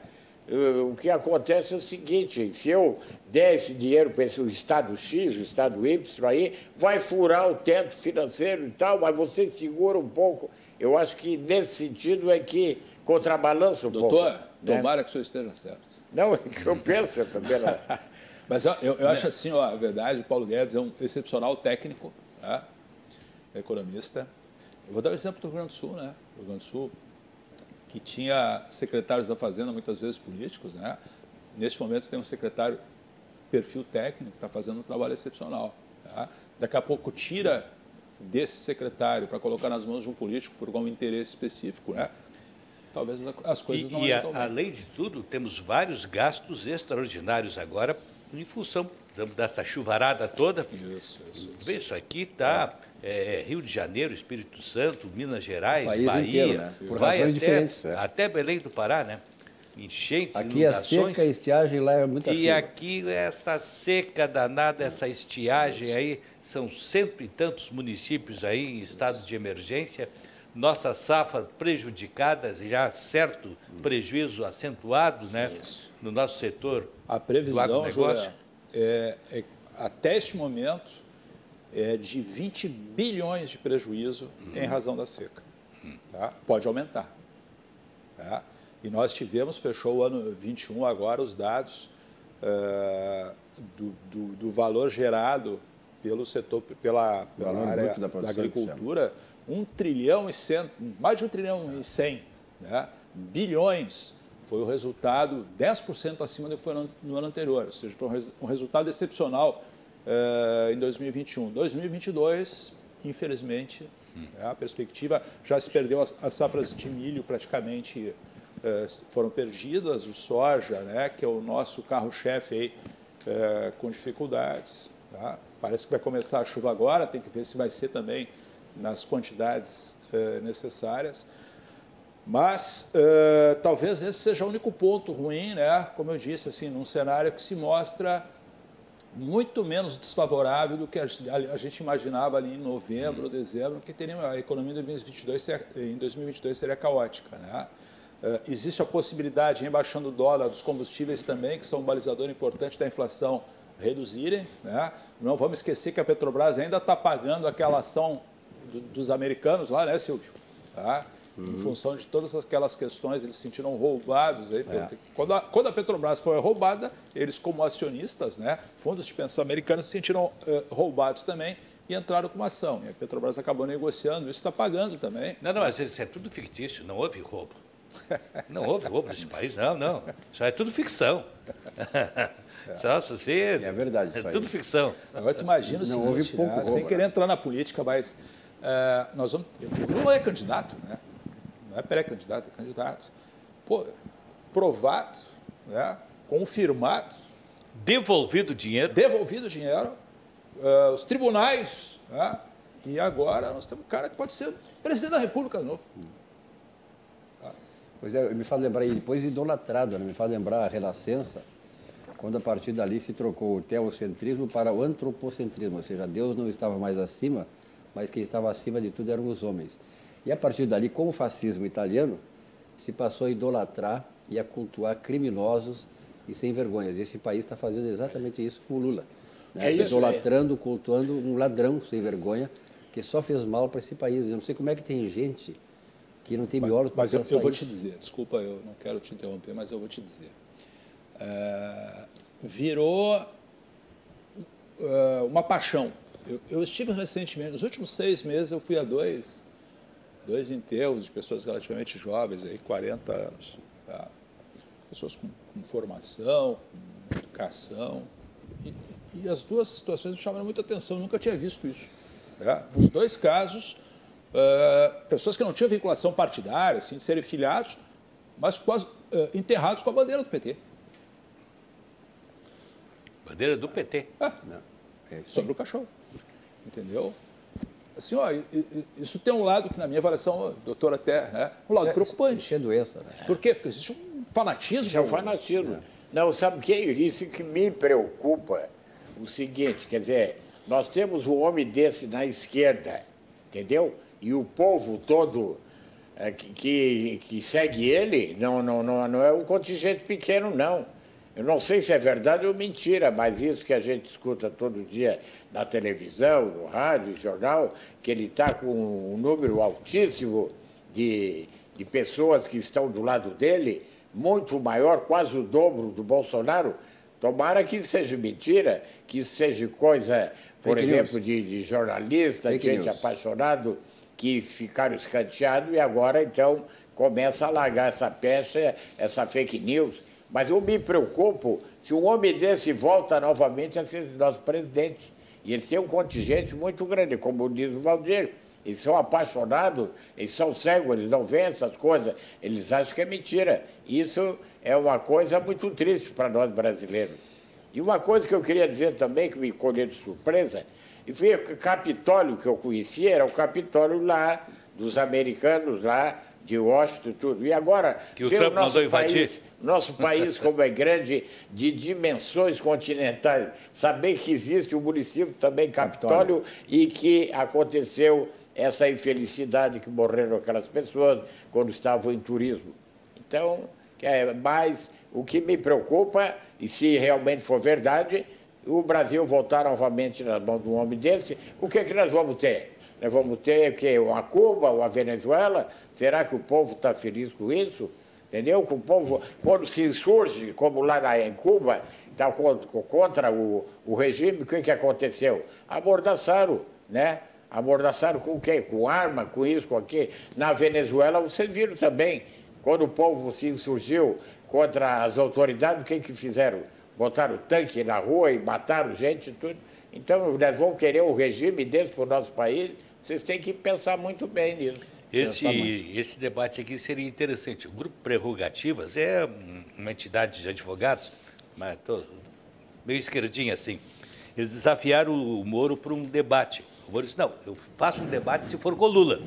o que acontece é o seguinte, se eu der esse dinheiro para esse Estado X, o Estado Y, aí vai furar o teto financeiro e tal, mas você segura um pouco. Eu acho que nesse sentido é que contrabalança um Doutor, pouco. Doutor, né? Tomara que o senhor esteja certo. Não, é que eu penso eu também. Não. Mas eu, eu, eu acho assim, ó, a verdade, o Paulo Guedes é um excepcional técnico, né? Economista. Eu vou dar o exemplo do Rio Grande do Sul, né? O Rio Grande do Sul, que tinha secretários da Fazenda, muitas vezes políticos, né? Neste momento tem um secretário perfil técnico que está fazendo um trabalho excepcional. Tá? Daqui a pouco tira desse secretário para colocar nas mãos de um político por algum interesse específico, né? Talvez as coisas e, não E, a, além de tudo, temos vários gastos extraordinários agora em função dessa chuvarada toda. Isso, isso. Isso, isso aqui está é. é, Rio de Janeiro, Espírito Santo, Minas Gerais, país Bahia, inteiro, né? Por vai razões até, diferentes. É. Até Belém do Pará, né? Enchentes, aqui inundações. Aqui a seca, a estiagem lá é muita E chuva. aqui essa seca danada, essa estiagem aí, são cento e tantos municípios aí em estado de emergência. Nossa safra prejudicada, já certo prejuízo acentuado, né, no nosso setor. A previsão, Júlia, é, é, até este momento é de vinte bilhões de prejuízo uhum. em razão da seca. Uhum. Tá? Pode aumentar. Tá? E nós tivemos, fechou o ano vinte e um agora, os dados uh, do, do, do valor gerado pelo setor, pela, pela área da, da agricultura, um trilhão e cento, mais de um trilhão e cem, né, bilhões, foi o resultado dez por cento acima do que foi no, no ano anterior, ou seja, foi um, res, um resultado excepcional uh, em dois mil e vinte e um. dois mil e vinte e dois, infelizmente, hum. né, a perspectiva, já se perdeu as, as safras de milho praticamente uh, foram perdidas, o soja, né, que é o nosso carro-chefe aí, uh, com dificuldades. Tá? Parece que vai começar a chuva agora, tem que ver se vai ser também nas quantidades uh, necessárias, mas uh, talvez esse seja o único ponto ruim, né? Como eu disse, assim, num cenário que se mostra muito menos desfavorável do que a, a gente imaginava ali em novembro ou dezembro, que teria, a economia em dois mil e vinte e dois, em dois mil e vinte e dois seria caótica, né? Uh, existe a possibilidade, em baixando o dólar, dos combustíveis também, que são um balizador importante da inflação, reduzirem, né? Não vamos esquecer que a Petrobras ainda está pagando aquela ação do, dos americanos lá, né, Silvio? Tá? Uhum. Em função de todas aquelas questões, eles se sentiram roubados. Aí, é. quando, a, quando a Petrobras foi roubada, eles, como acionistas, né, fundos de pensão americanos, se sentiram uh, roubados também e entraram com uma ação. E a Petrobras acabou negociando, isso está pagando também. Não, não, mas isso é tudo fictício, não houve roubo. Não houve roubo nesse país, não, não. Isso é tudo ficção. É. Celso, você, é verdade, isso é tudo aí. ficção. Agora tu imagina o seguinte, houve pouco né? roubo, sem querer entrar na política, mas uh, nós vamos. O Lula é candidato, né? Não é pré-candidato, é candidato. Pô, provado, né? Confirmado. Devolvido o dinheiro. Devolvido o dinheiro. Uh, os tribunais. Né? E agora nós temos um cara que pode ser presidente da República de novo. Pois é, me faz lembrar, e depois idolatrado, né? Me faz lembrar a Renascença, quando a partir dali se trocou o teocentrismo para o antropocentrismo, ou seja, Deus não estava mais acima, mas quem estava acima de tudo eram os homens. E a partir dali, com o fascismo italiano, se passou a idolatrar e a cultuar criminosos e sem vergonhas. E esse país está fazendo exatamente isso com o Lula. Né? É idolatrando, cultuando um ladrão sem vergonha, que só fez mal para esse país. Eu não sei como é que tem gente que não tem miolo. Mas, mas eu, eu vou te dizer, desculpa, eu não quero te interromper, mas eu vou te dizer. É, virou é, uma paixão. Eu, eu estive recentemente, nos últimos seis meses, eu fui a dois, dois enterros de pessoas relativamente jovens, aí, quarenta anos. Tá? Pessoas com, com formação, com educação. E, e as duas situações me chamaram muita atenção, eu nunca tinha visto isso. Tá? Nos dois casos, Uh, pessoas que não tinham vinculação partidária, assim, de serem filiados, mas quase uh, enterrados com a bandeira do P T. Bandeira do P T? É, não. É sobre o caixão. Entendeu? Assim, ó, isso tem um lado que, na minha avaliação, doutor, até, né, um lado é, preocupante. Isso é doença, né? Por quê? Porque existe um fanatismo. Isso é um fanatismo. É. Não, sabe o que é isso que me preocupa? O seguinte, quer dizer, nós temos um homem desse na esquerda, entendeu? E o povo todo é, que, que segue ele não, não, não, não é um contingente pequeno, não. Eu não sei se é verdade ou mentira, mas isso que a gente escuta todo dia na televisão, no rádio, no jornal, que ele está com um número altíssimo de, de pessoas que estão do lado dele, muito maior, quase o dobro do Bolsonaro. Tomara que isso seja mentira, que isso seja coisa, por Fake exemplo, de, de jornalista, Fake gente news. apaixonado, que ficaram escanteados e agora, então, começa a largar essa pecha, essa fake news. Mas eu me preocupo se um homem desse volta novamente a ser nosso presidente. E eles têm um contingente muito grande, como diz o Valdir. Eles são apaixonados, eles são cegos, eles não veem essas coisas, eles acham que é mentira. Isso é uma coisa muito triste para nós brasileiros. E uma coisa que eu queria dizer também, que me colheu de surpresa, e foi o Capitólio que eu conhecia, era o Capitólio lá, dos americanos lá, de Washington e tudo. E agora, que o Trump nosso mandou país, nosso país, como é grande, de dimensões continentais, saber que existe um município também, Capitólio, Capitólio, e que aconteceu essa infelicidade que morreram aquelas pessoas quando estavam em turismo. Então, é mais o que me preocupa, e se realmente for verdade, o Brasil voltar novamente na mão de um homem desse, o que é que nós vamos ter? Nós vamos ter o quê? Uma Cuba, uma Venezuela? Será que o povo está feliz com isso? Entendeu? Que o povo, quando se insurge, como lá em Cuba, está contra o, o regime, o que, que aconteceu? Amordaçaram, né? Amordaçaram com o quê? Com arma, com isso, com aquilo. Na Venezuela, vocês viram também, quando o povo se insurgiu contra as autoridades, o que, que fizeram? Botaram tanque na rua e mataram gente e tudo. Então, nós vamos querer um regime desse para o nosso país, vocês têm que pensar muito bem nisso. Esse, esse debate aqui seria interessante. O Grupo Prerrogativas é uma entidade de advogados, mas tô meio esquerdinha assim. Eles desafiaram o Moro para um debate. O Moro disse, não, eu faço um debate se for com o Lula.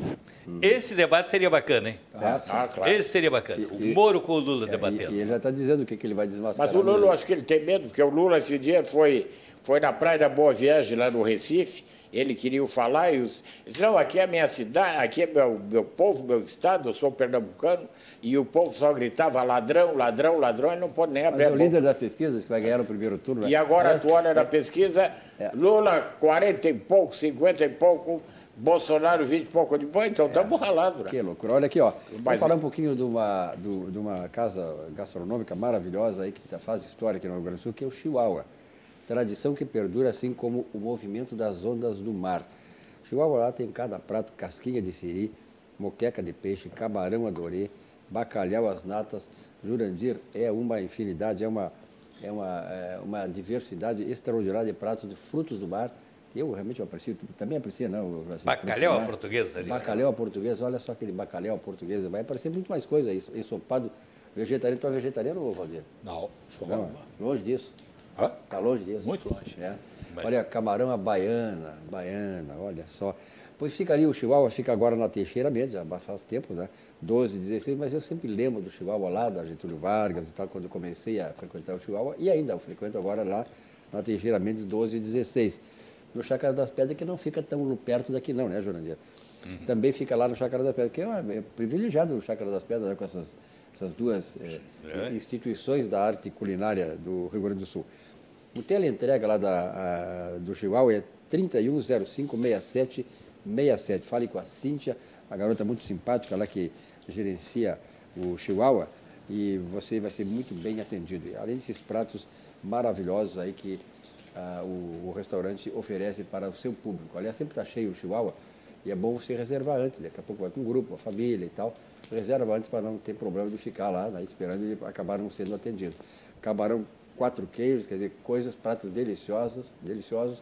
Hum. Esse debate seria bacana, hein? Ah, ah, claro. Esse seria bacana. E, o Moro com o Lula é, debatendo. E, e ele já está dizendo o que, que ele vai desmascarar. Mas o Lula, eu acho que ele tem medo, porque o Lula esse dia foi, foi na Praia da Boa Viagem, lá no Recife, ele queria falar e os... Ele disse, não, aqui é a minha cidade, aqui é meu, meu povo, meu estado, eu sou pernambucano, e o povo só gritava ladrão, ladrão, ladrão, ele não pode nem abrir Mas a é o boca. líder das pesquisas que vai ganhar no primeiro turno. E agora Parece... tu olha na pesquisa, é. Lula quarenta e pouco, cinquenta e pouco, Bolsonaro vinte e pouco de bom, então estamos é. ralados. Né? Que loucura. Olha aqui, ó. Vamos falar um pouquinho de uma, do, de uma casa gastronômica maravilhosa aí que faz história aqui no Rio Grande do Sul, que é o Chihuahua. Tradição que perdura, assim como o movimento das ondas do mar. O Chihuahua lá tem cada prato, casquinha de siri, moqueca de peixe, camarão adorê, bacalhau às natas. Jurandir, é uma infinidade, é uma, é uma, é uma diversidade extraordinária de pratos de frutos do mar. Eu realmente aprecio, também aprecio, não. Assim, bacalhau à portuguesa. Ali, bacalhau à portuguesa, olha só aquele bacalhau à portuguesa. Vai aparecer muito mais coisa aí, ensopado. Vegetariano, tu é vegetariano, Valdir? Não, não, longe disso. Hã? Está longe disso. Muito longe. É. Olha, camarão à baiana, baiana, olha só. Pois fica ali, o Chihuahua fica agora na Teixeira Mendes, já faz tempo, né? doze, dezesseis, mas eu sempre lembro do Chihuahua lá, da Getúlio Vargas e tal, quando eu comecei a frequentar o Chihuahua, e ainda eu frequento agora lá na Teixeira Mendes, doze e dezesseis. No Chácara das Pedras, que não fica tão perto daqui não, né, Jurandir? Uhum. Também fica lá no Chácara das Pedras, que é, é privilegiado o Chácara das Pedras, né, com essas, essas duas é, é. instituições da arte culinária do Rio Grande do Sul. O teleentrega lá da, a, do Chihuahua é trinta e um zero cinco, sessenta e sete sessenta e sete. Fale com a Cíntia, a garota muito simpática lá que gerencia o Chihuahua, e você vai ser muito bem atendido. Além desses pratos maravilhosos aí que ah, o, o restaurante oferece para o seu público. Aliás, sempre está cheio o Chihuahua e é bom você reservar antes. Daqui a pouco vai com um grupo, a família e tal. Reserva antes para não ter problema de ficar lá, né, esperando e acabar não sendo atendido. Camarão quatro queijos, quer dizer, coisas, pratos deliciosos, deliciosos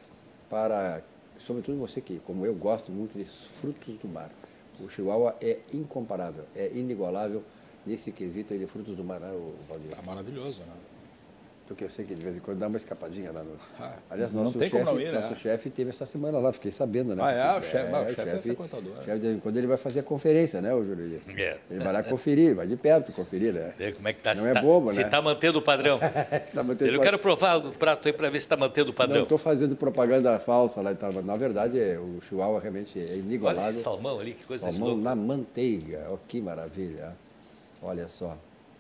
para, sobretudo você que, como eu, gosto muito de frutos do mar. O Chihuahua é incomparável, é inigualável nesse quesito aí de frutos do mar, né, Valdir? Tá maravilhoso, né? Porque eu sei que de vez em quando dá uma escapadinha lá no... Ah, Aliás, não nosso tem chefe, como não ir, né? nosso chefe teve essa semana lá, fiquei sabendo, né? Ah, é? Porque, O chefe, é, o o chefe, chefe é contador. O chefe, de vez em quando ele vai fazer a conferência, né, o Júlio? É. Ele vai lá conferir, vai de perto conferir, né? Ver como é que tá. Não se é tá, bobo, se né? Se está mantendo o padrão. se tá mantendo Eu o quero provar o prato aí para ver se está mantendo o padrão. Não estou fazendo propaganda falsa lá e tal, mas na verdade é, o Chihuahua realmente é inigualável. Olha esse salmão ali, que coisa Salmão louca. na manteiga, oh, que maravilha. Olha só.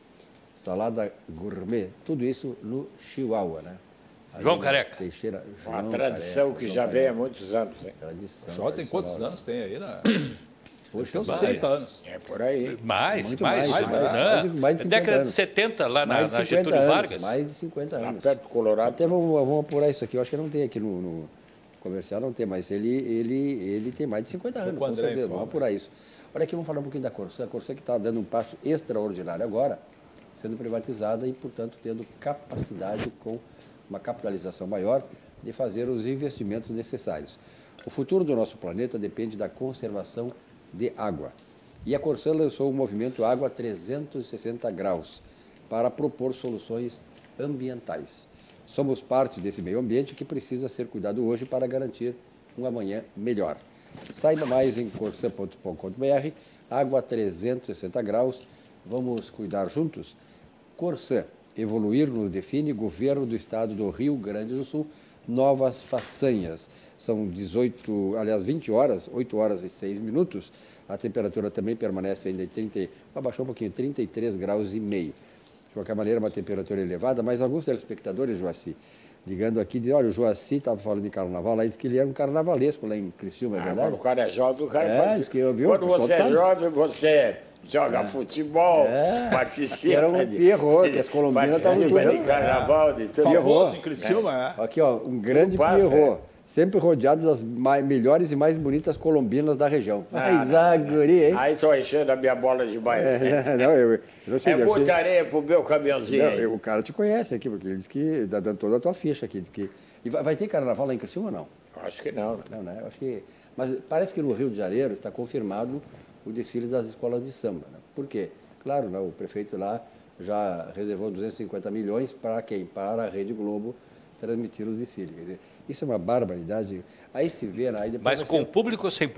Salada gourmet, tudo isso no Chihuahua, né? João Careca. Teixeira, João Uma tradição Careca, que João já Careca. vem há muitos anos. Né? Tradição. O Jó tem quantos tradicional. anos tem aí, né? Poxa, tem uns vai. trinta anos. É por aí. Mais, Muito mais, mais, mais, mais, né? mais de- mais de cinquenta Década anos. de setenta, lá na, Mais de na cinquenta Getúlio anos, Vargas. mais de cinquenta Lá anos. perto do Colorado. Até vamos, vamos apurar isso aqui, eu acho que não tem aqui no, no comercial, não tem, mas ele, ele, ele tem mais de cinquenta anos, com o com André certeza, informa. vamos apurar isso. Olha aqui, vamos falar um pouquinho da Corsã. A Corsã que está dando um passo extraordinário agora, sendo privatizada e, portanto, tendo capacidade com uma capitalização maior de fazer os investimentos necessários. O futuro do nosso planeta depende da conservação de água. E a Corsã lançou o movimento Água trezentos e sessenta graus para propor soluções ambientais. Somos parte desse meio ambiente que precisa ser cuidado hoje para garantir um amanhã melhor. Saiba mais em corsã ponto com ponto br. Água trezentos e sessenta graus. Vamos cuidar juntos? Corsã. Evoluir nos define governo do estado do Rio Grande do Sul. Novas façanhas. São dezoito, aliás, vinte horas, oito horas e seis minutos. A temperatura também permanece ainda em trinta, abaixou um pouquinho, trinta e três graus e meio. De qualquer maneira, uma temperatura elevada, mas alguns telespectadores, Joaci, ligando aqui, dizem, olha, o Joaci estava falando de carnaval, lá diz que ele era um carnavalesco lá em Criciúma, é Ah, verdade? quando o cara é jovem, o cara É, faz. diz que eu vi, o Quando pessoal você é sabe. jovem, você joga futebol, É. participa. Era um de- Pierrot, que as colombinas estavam participa tudo- de carnaval, de tudo. Famoso em Criciúma, é. Aqui, ó, um grande passa, Pierrot, sempre rodeado das mai- melhores e mais bonitas colombinas da região. Mas a guria, hein? Aí estou enchendo a minha bola demais. É, não, eu, eu não sei, É deve ser- muita areia pro meu caminhãozinho. Não, aí. eu- o cara te conhece aqui, porque ele disse que está dando toda a tua ficha aqui. Diz que... E vai, vai ter carnaval lá em Criciúma ou não? Acho que não. Não, né? Eu acho que... Mas parece que no Rio de Janeiro está confirmado o desfile das escolas de samba. Né? Por quê? Claro, né? O prefeito lá já reservou duzentos e cinquenta milhões para quem? Para a Rede Globo transmitir os desfiles. Quer dizer, isso é uma barbaridade. Aí se vê, né? Aí depois Mas vai com ser- público ou sem público?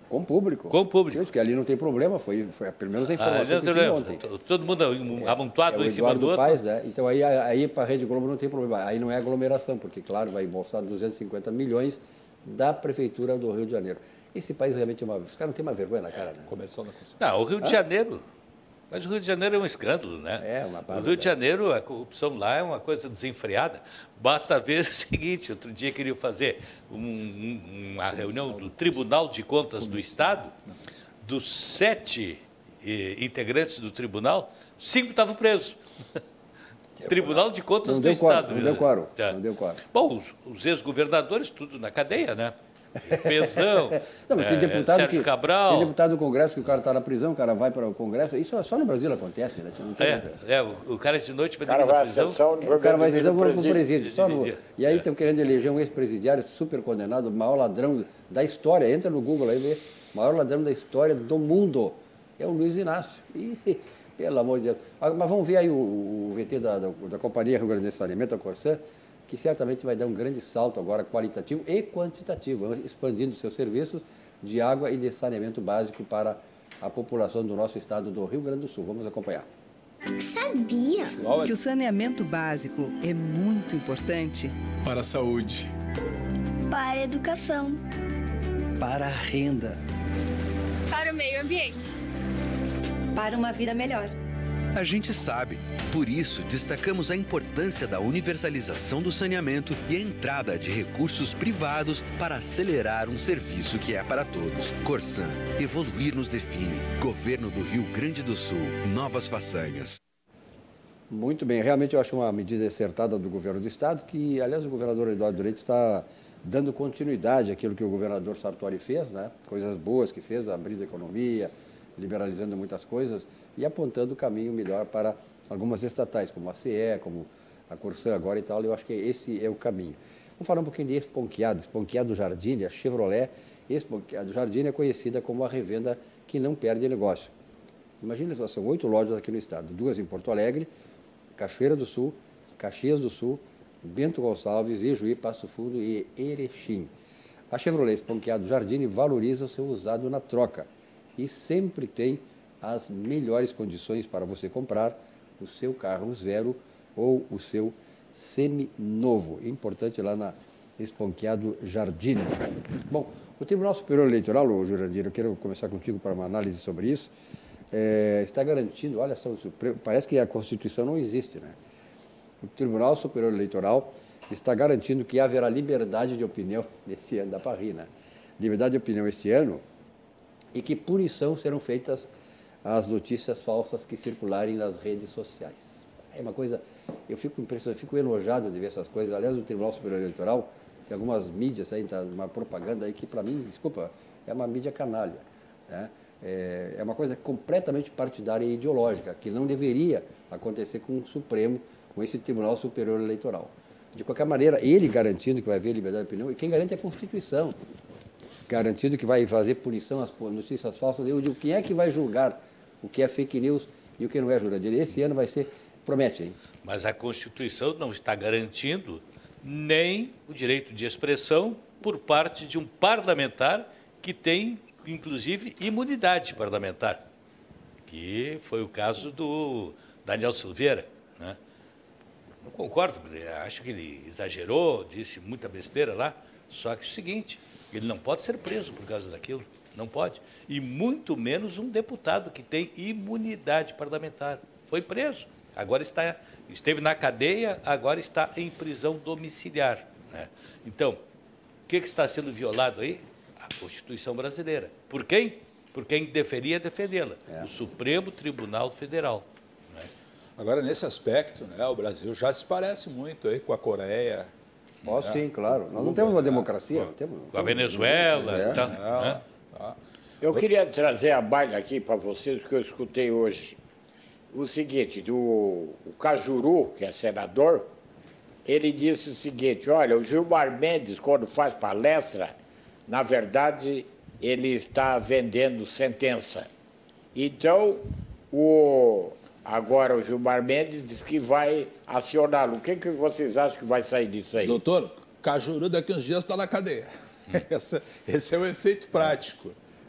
Com público. Com público. Porque ali não tem problema, foi, foi pelo menos a informação ah, que tinha ontem. Todo mundo amontoado é, é em cima do outro. Paes, né? Então aí, aí para a Rede Globo não tem problema. Aí não é aglomeração, porque, claro, vai embolsar duzentos e cinquenta milhões da Prefeitura do Rio de Janeiro. Esse país realmente é uma... Os caras não têm uma vergonha na cara, né? Comercial da Constituição. Não, o Rio de ah? Janeiro... Mas o Rio de Janeiro é um escândalo, né? É, uma barra. O Rio de Janeiro, a corrupção lá é uma coisa desenfreada. Basta ver o seguinte, outro dia queriam fazer um, um, uma reunião do Tribunal de Contas do Estado, dos sete eh, integrantes do tribunal, cinco estavam presos. Tribunal de Contas não do deu Estado. Não deu quórum. Tá. Não deu quórum. Bom, os, os ex-governadores, tudo na cadeia, né? Pezão, não, mas tem deputado é, que Cabral. Tem deputado do Congresso que o cara está na prisão, o cara vai para o Congresso. Isso só no Brasil acontece, né? Não tem é, é, o, o cara de noite vai o cara vai à sessão, o cara vai à sessão para o presídio. Só no, e aí estão é. querendo eleger um ex-presidiário super condenado, o maior ladrão da história. Entra no Google aí e vê. O maior ladrão da história do mundo. É o Luiz Inácio. E, pelo amor de Deus. Mas vamos ver aí o, o V T da, da, da Companhia Rio Grande de Saneamento, a Corsã, que certamente vai dar um grande salto agora qualitativo e quantitativo, expandindo seus serviços de água e de saneamento básico para a população do nosso estado do Rio Grande do Sul. Vamos acompanhar. Sabia que o saneamento básico é muito importante para a saúde, para a educação, para a renda, para o meio ambiente, para uma vida melhor. A gente sabe. Por isso, destacamos a importância da universalização do saneamento e a entrada de recursos privados para acelerar um serviço que é para todos. Corsã, evoluir nos define. Governo do Rio Grande do Sul, novas façanhas. Muito bem, realmente eu acho uma medida acertada do governo do estado, que, aliás, o governador Eduardo Leite está dando continuidade àquilo que o governador Sartori fez, né? Coisas boas que fez, abrindo a economia, liberalizando muitas coisas e apontando o caminho melhor para algumas estatais, como a C E, como a Corsã agora e tal. Eu acho que esse é o caminho. Vamos falar um pouquinho de Esponqueado. Esponqueado Jardine, a Chevrolet Esponqueado Jardine é conhecida como a revenda que não perde negócio. Imagina, são oito lojas aqui no estado, duas em Porto Alegre, Cachoeira do Sul, Caxias do Sul, Bento Gonçalves, Ijuí, Passo Fundo e Erechim. A Chevrolet Esponqueado Jardine valoriza o seu usado na troca e sempre tem as melhores condições para você comprar o seu carro zero ou o seu seminovo. Importante lá na Esponqueado Jardine. Bom, o Tribunal Superior Eleitoral, ô Jurandir, eu quero começar contigo para uma análise sobre isso, é, está garantindo, olha só, parece que a Constituição não existe, né? O Tribunal Superior Eleitoral está garantindo que haverá liberdade de opinião nesse ano da Parri, né? Liberdade de opinião este ano, e que punição serão feitas às notícias falsas que circularem nas redes sociais. É uma coisa, eu fico impressionado, fico enojado de ver essas coisas. Aliás, o Tribunal Superior Eleitoral tem algumas mídias aí, tá, uma propaganda aí que, para mim, desculpa, é uma mídia canalha, né? É, é uma coisa completamente partidária e ideológica, que não deveria acontecer com o Supremo, com esse Tribunal Superior Eleitoral. De qualquer maneira, ele garantindo que vai haver liberdade de opinião, e quem garante é a Constituição. Garantido que vai fazer punição às notícias falsas. Eu digo, quem é que vai julgar o que é fake news e o que não é, Jurandir? Esse ano vai ser, promete, hein? Mas a Constituição não está garantindo nem o direito de expressão por parte de um parlamentar que tem, inclusive, imunidade parlamentar, que foi o caso do Daniel Silveira, né? Não concordo, acho que ele exagerou, disse muita besteira lá. Só que é o seguinte, ele não pode ser preso por causa daquilo, não pode. E muito menos um deputado que tem imunidade parlamentar. Foi preso, agora está, esteve na cadeia, agora está em prisão domiciliar, né? Então, o que, que está sendo violado aí? A Constituição brasileira. Por quem? Por quem deveria defendê-la. É. O Supremo Tribunal Federal. Né? Agora, nesse aspecto, né, o Brasil já se parece muito aí com a Coreia. Oh, sim, claro. Nós não temos uma democracia. Não temos, com a Venezuela. É. Tá, né? Tá. Eu queria trazer a baila aqui para vocês, o que eu escutei hoje. O seguinte, do, o Cajuru, que é senador, ele disse o seguinte, olha, o Gilmar Mendes, quando faz palestra, na verdade, ele está vendendo sentença. Então, o... Agora o Gilmar Mendes diz que vai acioná-lo. O que, que vocês acham que vai sair disso aí? Doutor, Cajuru daqui uns dias está na cadeia. Hum. Esse, esse é o efeito prático.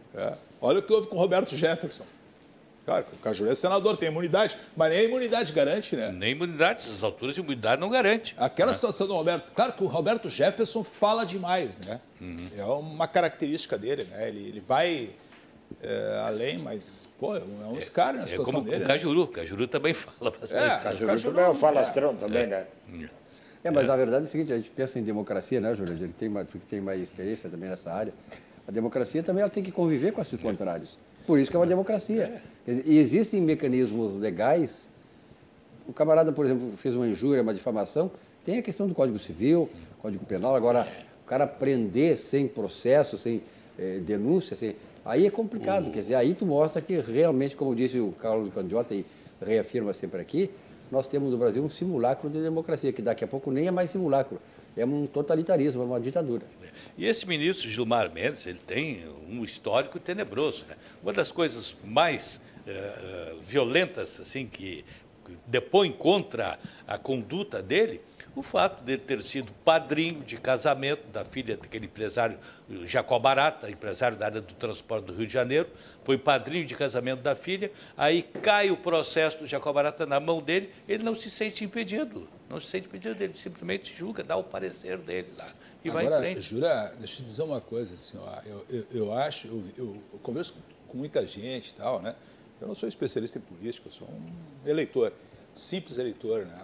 É. Olha o que houve com o Roberto Jefferson. Claro, o Cajuru é senador, tem imunidade, mas nem a imunidade garante, né? Nem imunidade, essas alturas de imunidade não garante. Aquela né? situação do Roberto... Claro que o Roberto Jefferson fala demais, né? Uhum. É uma característica dele, né? Ele, ele vai é, além, mas, pô, é um é, Scar na situação é como dele. O Cajuru, o Cajuru também fala bastante. É, o Cajuru, Cajuru também é um falastrão é. também, é. né? É, mas na verdade é o seguinte, a gente pensa em democracia, né, Júlio? Ele tem, uma, tem mais experiência também nessa área. A democracia também ela tem que conviver com esses contrários. Por isso que é uma democracia. E existem mecanismos legais. O camarada, por exemplo, fez uma injúria, uma difamação, tem a questão do Código Civil, Código Penal. Agora, o cara prender sem processo, sem eh, denúncia, sem... aí é complicado. Uhum. Quer dizer, aí tu mostra que realmente, como disse o Carlos Candiota e reafirma sempre aqui, nós temos no Brasil um simulacro de democracia, que daqui a pouco nem é mais simulacro, é um totalitarismo, é uma ditadura. E esse ministro Gilmar Mendes, ele tem um histórico tenebroso, né? Uma das coisas mais uh, violentas, assim, que depõe contra a conduta dele, o fato de ter sido padrinho de casamento da filha daquele empresário Jacó Barata, empresário da área do transporte do Rio de Janeiro, foi padrinho de casamento da filha, aí cai o processo do Jacó Barata na mão dele, ele não se sente impedido, não se sente impedido, ele simplesmente julga, dá o parecer dele lá e Agora, vai em frente. Jura, deixa eu te dizer uma coisa, assim, ó, eu, eu, eu acho, eu, eu, eu converso com muita gente e tal, né? Eu não sou especialista em política, eu sou um eleitor, simples eleitor, né?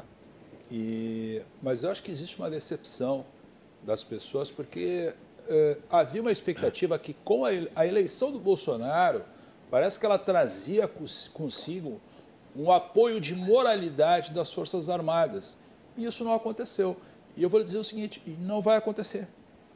E, mas eu acho que existe uma decepção das pessoas, porque eh, havia uma expectativa que com a, a eleição do Bolsonaro, parece que ela trazia consigo um apoio de moralidade das Forças Armadas. E isso não aconteceu. E eu vou lhe dizer o seguinte, não vai acontecer.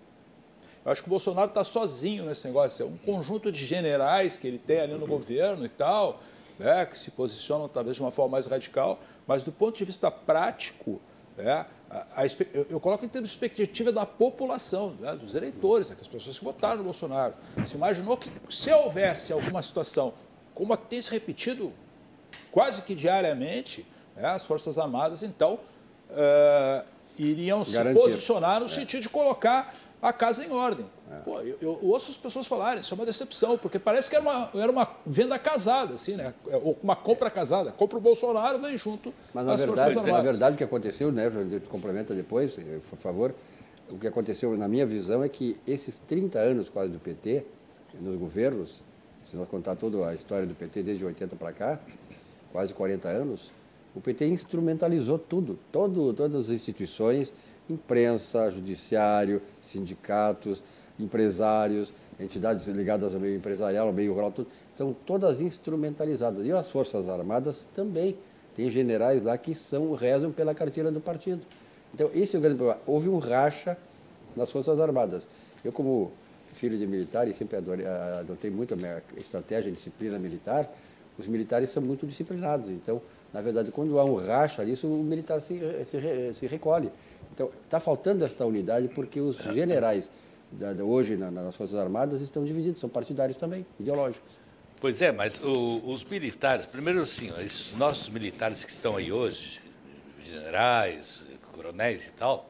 Eu acho que o Bolsonaro está sozinho nesse negócio. É um conjunto de generais que ele tem ali no governo e tal, né, que se posicionam talvez de uma forma mais radical, mas do ponto de vista prático, né, a, a, eu, eu coloco em termos de expectativa da população, né, dos eleitores, né, das pessoas que votaram no Bolsonaro. Se imaginou que se houvesse alguma situação, como a que tem se repetido quase que diariamente, né, as Forças Armadas, então, uh, iriam Garantido. se posicionar no é. sentido de colocar a casa em ordem. É. Pô, eu, eu ouço as pessoas falarem, isso é uma decepção, porque parece que era uma, era uma venda casada, assim, né? Ou uma compra casada. Compra o Bolsonaro, vem junto Mas, na as verdade, Forças Armadas. Na verdade, o que aconteceu, né, João, complementa depois, por favor, o que aconteceu, na minha visão, é que esses trinta anos quase do P T, nos governos, se nós contar toda a história do P T desde oitenta para cá, quase quarenta anos, o P T instrumentalizou tudo, todo, todas as instituições, imprensa, judiciário, sindicatos, empresários, entidades ligadas ao meio empresarial, ao meio rural, tudo. Então, todas instrumentalizadas. E as Forças Armadas também. Tem generais lá que são, rezam pela cartilha do partido. Então, esse é o grande problema. Houve um racha nas Forças Armadas. Eu, como filho de militar, e sempre adorei, adotei muito a minha estratégia, a disciplina militar, os militares são muito disciplinados. Então, na verdade, quando há um racha ali, o militar se, se, se recolhe. Então, está faltando esta unidade porque os generais da, da, hoje na, nas Forças Armadas estão divididos, são partidários também, ideológicos. Pois é, mas o, os militares, primeiro assim, os nossos militares que estão aí hoje, generais, coronéis e tal,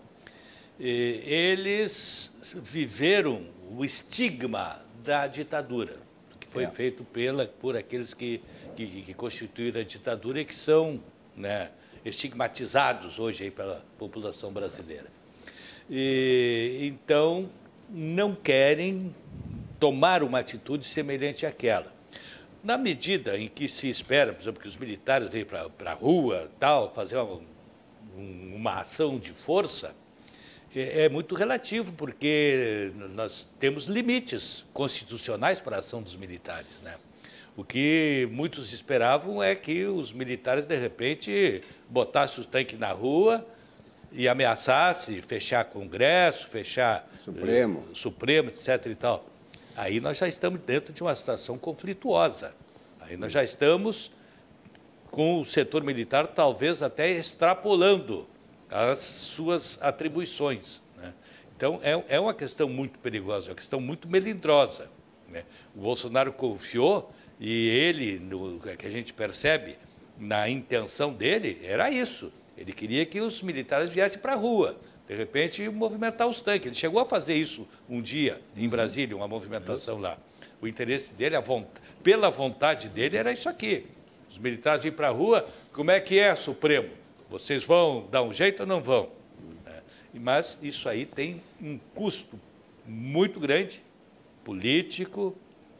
e, eles viveram o estigma da ditadura, que foi é. feito pela, por aqueles que, que, que constituíram a ditadura e que são, né, estigmatizados hoje aí pela população brasileira. E, então, não querem tomar uma atitude semelhante àquela. Na medida em que se espera, por exemplo, que os militares venham para a rua, tal, fazer uma, uma ação de força, é, é muito relativo, porque nós temos limites constitucionais para a ação dos militares, né? O que muitos esperavam é que os militares, de repente, botassem os tanques na rua e ameaçassem fechar Congresso, fechar Supremo, eh, Supremo, etc. e tal. Aí nós já estamos dentro de uma situação conflituosa. Aí nós já estamos com o setor militar talvez até extrapolando as suas atribuições, né? Então, é, é uma questão muito perigosa, é uma questão muito melindrosa, né? O Bolsonaro confiou, e ele, no que a gente percebe na intenção dele, era isso. Ele queria que os militares viessem para a rua, de repente, movimentar os tanques. Ele chegou a fazer isso um dia em Brasília, uma movimentação lá. O interesse dele, a vont... pela vontade dele, era isso aqui. Os militares vêm para a rua, como é que é, Supremo? Vocês vão dar um jeito ou não vão? É. Mas isso aí tem um custo muito grande, político,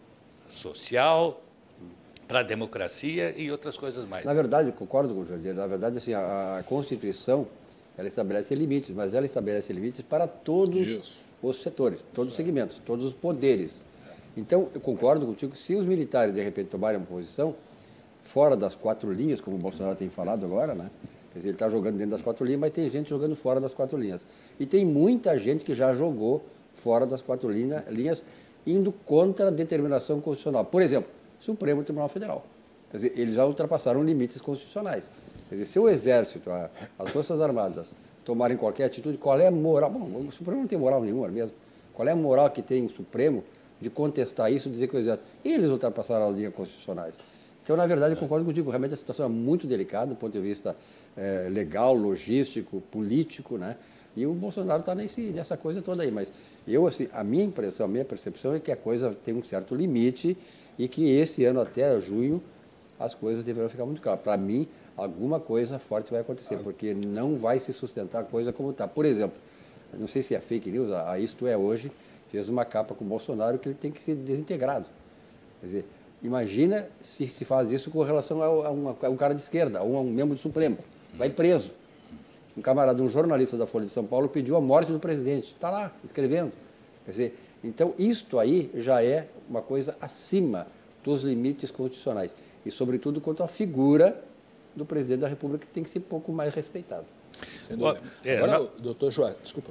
social, para a democracia e outras coisas mais. Na verdade, concordo com o Jorge, na verdade, assim, a, a Constituição, ela estabelece limites, mas ela estabelece limites para todos Isso. os setores, todos os segmentos, todos os poderes. Então, eu concordo contigo que se os militares, de repente, tomarem uma posição fora das quatro linhas, como o Bolsonaro tem falado agora, né? Quer dizer, ele está jogando dentro das quatro linhas, mas tem gente jogando fora das quatro linhas. E tem muita gente que já jogou fora das quatro linha, linhas, indo contra a determinação constitucional. Por exemplo, Supremo Tribunal Federal. Quer dizer, eles já ultrapassaram limites constitucionais. Quer dizer, se o Exército, a, as Forças Armadas tomarem qualquer atitude, qual é a moral? Bom, o Supremo não tem moral nenhuma mesmo. Qual é a moral que tem o Supremo de contestar isso e dizer que o Exército... E eles ultrapassaram as linhas constitucionais. Então, na verdade, eu concordo contigo. Realmente a situação é muito delicada do ponto de vista é, legal, logístico, político, né? E o Bolsonaro está nessa coisa toda aí. Mas eu, assim, a minha impressão, a minha percepção é que a coisa tem um certo limite e que esse ano, até junho, as coisas deverão ficar muito claras. Para mim, alguma coisa forte vai acontecer, porque não vai se sustentar a coisa como está. Por exemplo, não sei se é fake news, a Isto É Hoje fez uma capa com o Bolsonaro que ele tem que ser desintegrado. Quer dizer, imagina se se faz isso com relação a, uma, a um cara de esquerda, ou a um membro do Supremo. Vai preso. Um camarada, um jornalista da Folha de São Paulo pediu a morte do presidente. Está lá, escrevendo. Quer dizer, então, isto aí já é uma coisa acima dos limites constitucionais. E, sobretudo, quanto à figura do presidente da República, que tem que ser um pouco mais respeitado. Sem dúvida. É, Agora, não... o doutor Joaci, desculpa.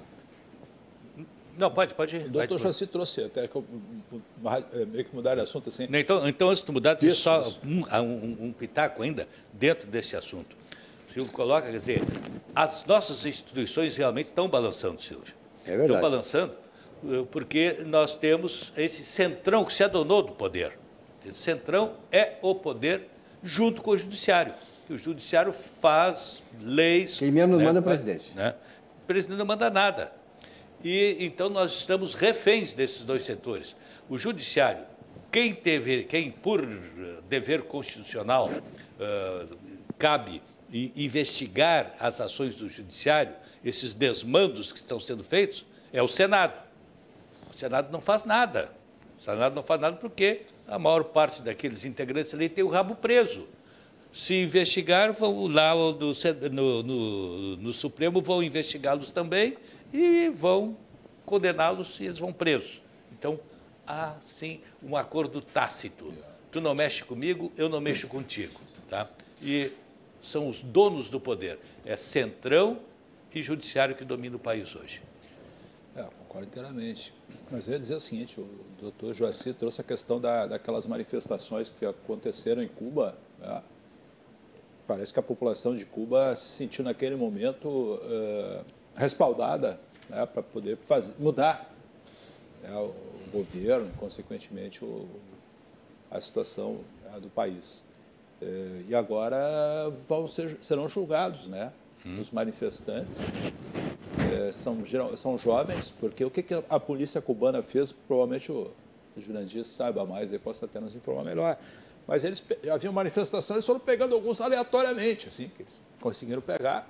Não, pode, pode. O doutor Joaci trouxe, até que eu, meio que mudar de assunto assim. Então, então antes de mudar, tem só um, um, um pitaco ainda dentro desse assunto. O Silvio coloca, quer dizer, as nossas instituições realmente estão balançando, Silvio. É verdade. Estão balançando porque nós temos esse centrão que se adonou do poder. Esse centrão é o poder junto com o judiciário. O judiciário faz leis... Quem mesmo né, manda é o presidente. Né? O presidente não manda nada. E, então, nós estamos reféns desses dois setores. O judiciário, quem, teve, quem por dever constitucional uh, cabe investigar as ações do judiciário, esses desmandos que estão sendo feitos, é o Senado. O Senado não faz nada. O Senado não faz nada porque a maior parte daqueles integrantes ali tem o rabo preso. Se investigar, vão lá no, no, no, no Supremo, vão investigá-los também e vão condená-los e eles vão presos. Então, há, sim, um acordo tácito. Tu não mexe comigo, eu não mexo contigo. Tá? E são os donos do poder. É centrão e judiciário que domina o país hoje. É, concordo inteiramente. Mas eu ia dizer o seguinte, o doutor Joaci trouxe a questão da, daquelas manifestações que aconteceram em Cuba. Né? Parece que a população de Cuba se sentiu naquele momento uh, respaldada, né, para poder fazer, mudar, né, o, o governo, consequentemente o, a situação, né, do país. Uh, e agora vão ser, serão julgados, né, hum. os manifestantes. Uh, são, são jovens, porque o que, que a polícia cubana fez, provavelmente o, o Jurandir saiba mais, ele possa até nos informar melhor. Mas eles haviam manifestação, eles foram pegando alguns aleatoriamente, assim, que eles conseguiram pegar.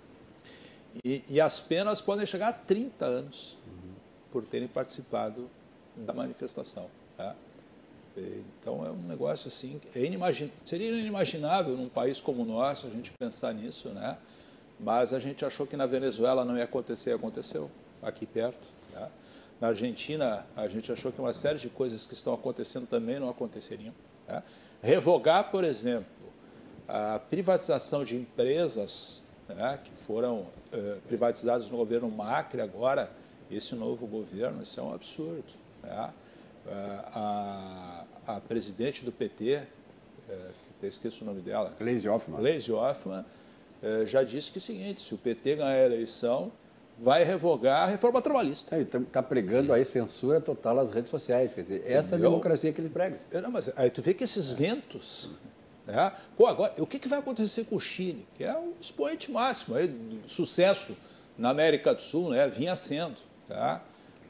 E, e as penas podem chegar a trinta anos uhum. por terem participado da manifestação. Tá? Então, é um negócio assim, é inimagin... seria inimaginável num país como o nosso a gente pensar nisso, né? Mas a gente achou que na Venezuela não ia acontecer, aconteceu aqui perto. Tá? Na Argentina, a gente achou que uma série de coisas que estão acontecendo também não aconteceriam. Tá? Revogar, por exemplo, a privatização de empresas, né, que foram uh, privatizadas no governo Macri, agora, esse novo governo, isso é um absurdo. Né? Uh, a, a presidente do P T, uh, eu esqueço o nome dela, Gleisi Hoffmann, Gleisi Hoffmann uh, já disse que é o seguinte, se o P T ganhar a eleição, vai revogar a reforma trabalhista. Está pregando aí censura total às redes sociais, quer dizer, essa é a democracia que ele prega. Não, mas aí tu vê que esses ventos... Né? Pô, agora, o que, que vai acontecer com o Chile, que é o expoente máximo aí do sucesso na América do Sul, né? Vinha sendo. Tá?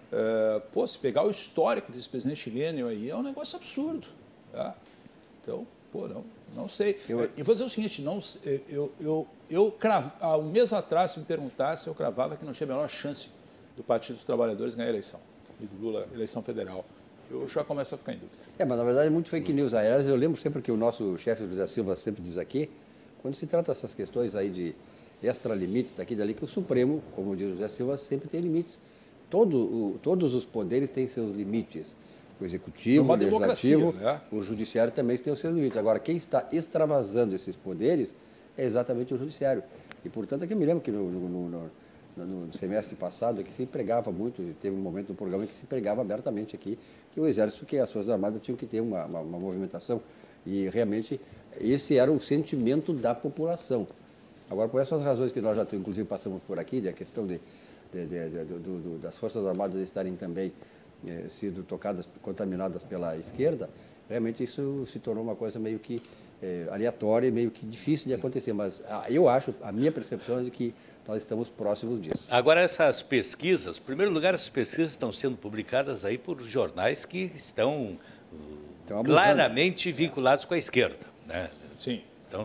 Uh, pô, se pegar o histórico desse presidente chileno aí, é um negócio absurdo. Tá? Então, pô, não, não sei. Eu... E vou dizer o seguinte, não, eu, eu, eu cravo, há um mês atrás, se me perguntasse, eu cravava que não tinha a menor chance do Partido dos Trabalhadores ganhar a eleição, e do Lula, eleição federal. Eu já começo a ficar em dúvida. É, mas na verdade é muito fake news. Aliás, eu lembro sempre que o nosso chefe José Silva sempre diz aqui, quando se trata dessas questões aí de extra-limites daqui e dali, que o Supremo, como diz o José Silva, sempre tem limites. Todo, o, todos os poderes têm seus limites. O executivo, o legislativo, né? O judiciário também tem os seus limites. Agora, quem está extravasando esses poderes é exatamente o judiciário. E, portanto, é que eu me lembro que no, no, no, no, no semestre passado aqui se pregava muito, teve um momento do programa em que se pregava abertamente aqui que o Exército, que as Forças Armadas tinham que ter uma, uma, uma movimentação. E, realmente, esse era o sentimento da população. Agora, por essas razões que nós já, inclusive, passamos por aqui, da questão de De, de, de, do, do, das Forças Armadas estarem também eh, sido tocadas, contaminadas pela esquerda, realmente isso se tornou uma coisa meio que eh, aleatória e meio que difícil de acontecer. Mas ah, eu acho, a minha percepção é de que nós estamos próximos disso. Agora, essas pesquisas, em primeiro lugar, essas pesquisas estão sendo publicadas aí por jornais que estão uh, claramente vinculados com a esquerda, né? Sim. Então,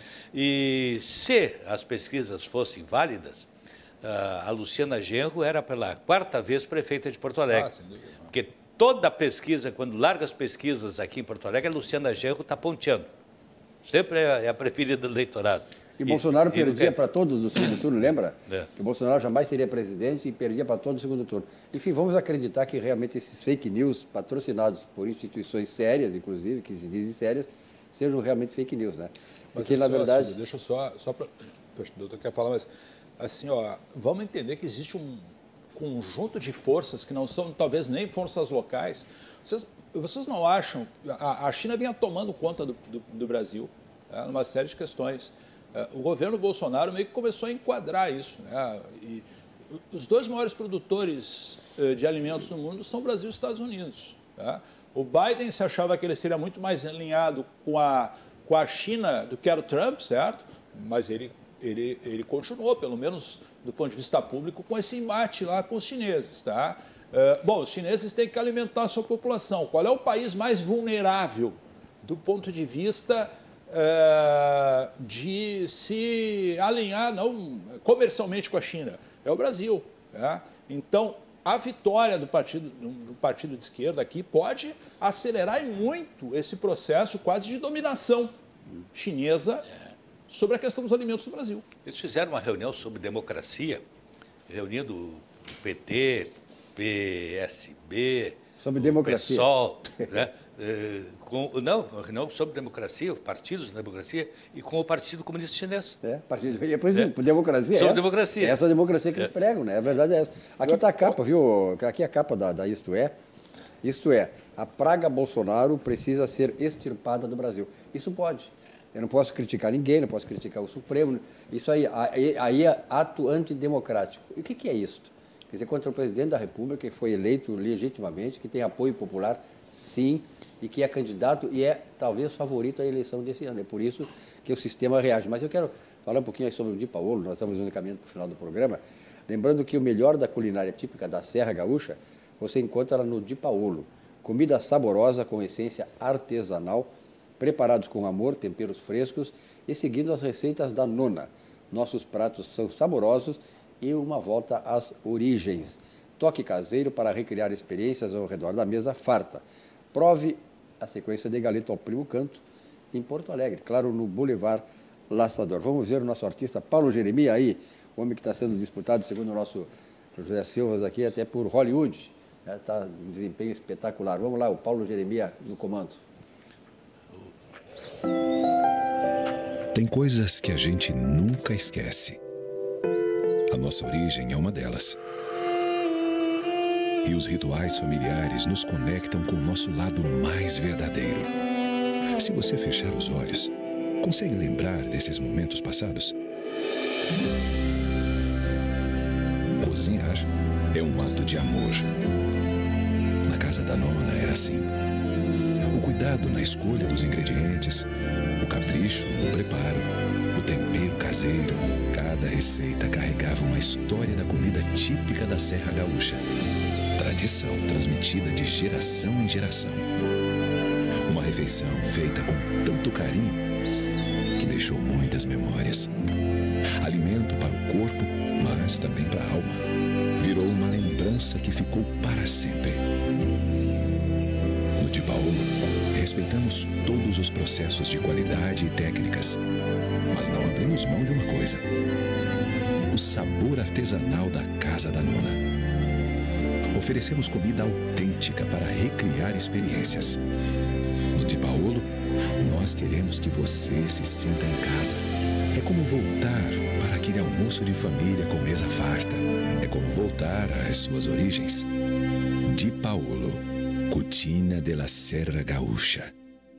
e se as pesquisas fossem válidas, a Luciana Genro era pela quarta vez prefeita de Porto Alegre. Ah, sem dúvida. Porque toda pesquisa, quando larga as pesquisas aqui em Porto Alegre, a Luciana Genro está ponteando. Sempre é a preferida do eleitorado. E, e Bolsonaro e perdia para todos no segundo turno, lembra? É. Que o Bolsonaro jamais seria presidente e perdia para todos no segundo turno. Enfim, vamos acreditar que realmente esses fake news, patrocinados por instituições sérias, inclusive, que se dizem sérias, sejam realmente fake news, né? Mas porque, na verdade... Assim, deixa eu só... só pra... O doutor quer falar, mas... Assim, ó, vamos entender que existe um conjunto de forças que não são, talvez, nem forças locais. Vocês, vocês não acham... A, a China vinha tomando conta do, do, do Brasil, né, numa série de questões. O governo Bolsonaro meio que começou a enquadrar isso, né? E os dois maiores produtores de alimentos no mundo são o Brasil e os Estados Unidos. Tá? O Biden se achava que ele seria muito mais alinhado com a, com a China do que era o Trump, certo? Mas ele... Ele, ele continuou, pelo menos do ponto de vista público, com esse embate lá com os chineses. Tá? Uh, bom, os chineses têm que alimentar a sua população. Qual é o país mais vulnerável do ponto de vista uh, de se alinhar não, comercialmente com a China? É o Brasil. Tá? Então, a vitória do partido, do partido de esquerda aqui pode acelerar muito esse processo quase de dominação chinesa sobre a questão dos alimentos do Brasil. Eles fizeram uma reunião sobre democracia, reunindo o P T, P S B, sobre democracia. P SOL, né? é, com, não, uma reunião sobre democracia, partidos de democracia, e com o Partido Comunista Chinês. É, partido, e depois é. democracia. Sobre essa, democracia. Essa democracia que é. eles pregam, né? A verdade é essa. Aqui está a capa, viu? Aqui é a capa da, da Isto É. Isto é, a praga Bolsonaro precisa ser extirpada do Brasil. Isso pode. Eu não posso criticar ninguém, não posso criticar o Supremo. Isso aí, aí, aí é ato antidemocrático. E o que, que é isso? Quer dizer, contra o presidente da República, que foi eleito legitimamente, que tem apoio popular, sim, e que é candidato e é talvez favorito à eleição desse ano. É por isso que o sistema reage. Mas eu quero falar um pouquinho aí sobre o Di Paolo, nós estamos indo caminhando para o final do programa, lembrando que o melhor da culinária típica da Serra Gaúcha, você encontra lá no Di Paolo. Comida saborosa com essência artesanal, preparados com amor, temperos frescos e seguindo as receitas da nona. Nossos pratos são saborosos e uma volta às origens. Toque caseiro para recriar experiências ao redor da mesa farta. Prove a sequência de Galeto ao Primo Canto em Porto Alegre, claro, no Boulevard Laçador. Vamos ver o nosso artista Paulo Jeremias aí, o homem que está sendo disputado, segundo o nosso José Silva aqui, até por Hollywood. Está um desempenho espetacular. Vamos lá, o Paulo Jeremias no comando. Tem coisas que a gente nunca esquece. A nossa origem é uma delas. E os rituais familiares nos conectam com o nosso lado mais verdadeiro. Se você fechar os olhos, consegue lembrar desses momentos passados? Cozinhar é um ato de amor. Na casa da nona era assim. O cuidado na escolha dos ingredientes, o capricho no preparo, o tempero caseiro. Cada receita carregava uma história da comida típica da Serra Gaúcha. tradição transmitida de geração em geração. Uma refeição feita com tanto carinho que deixou muitas memórias. Alimento para o corpo, mas também para a alma. Virou uma lembrança que ficou para sempre. No Di Paolo, respeitamos todos os processos de qualidade e técnicas, mas não abrimos mão de uma coisa: o sabor artesanal da Casa da Nona. Oferecemos comida autêntica para recriar experiências. No Di Paolo, nós queremos que você se sinta em casa. É como voltar para aquele almoço de família com mesa farta. É como voltar às suas origens. Di Paolo, Cucina de la Serra Gaúcha.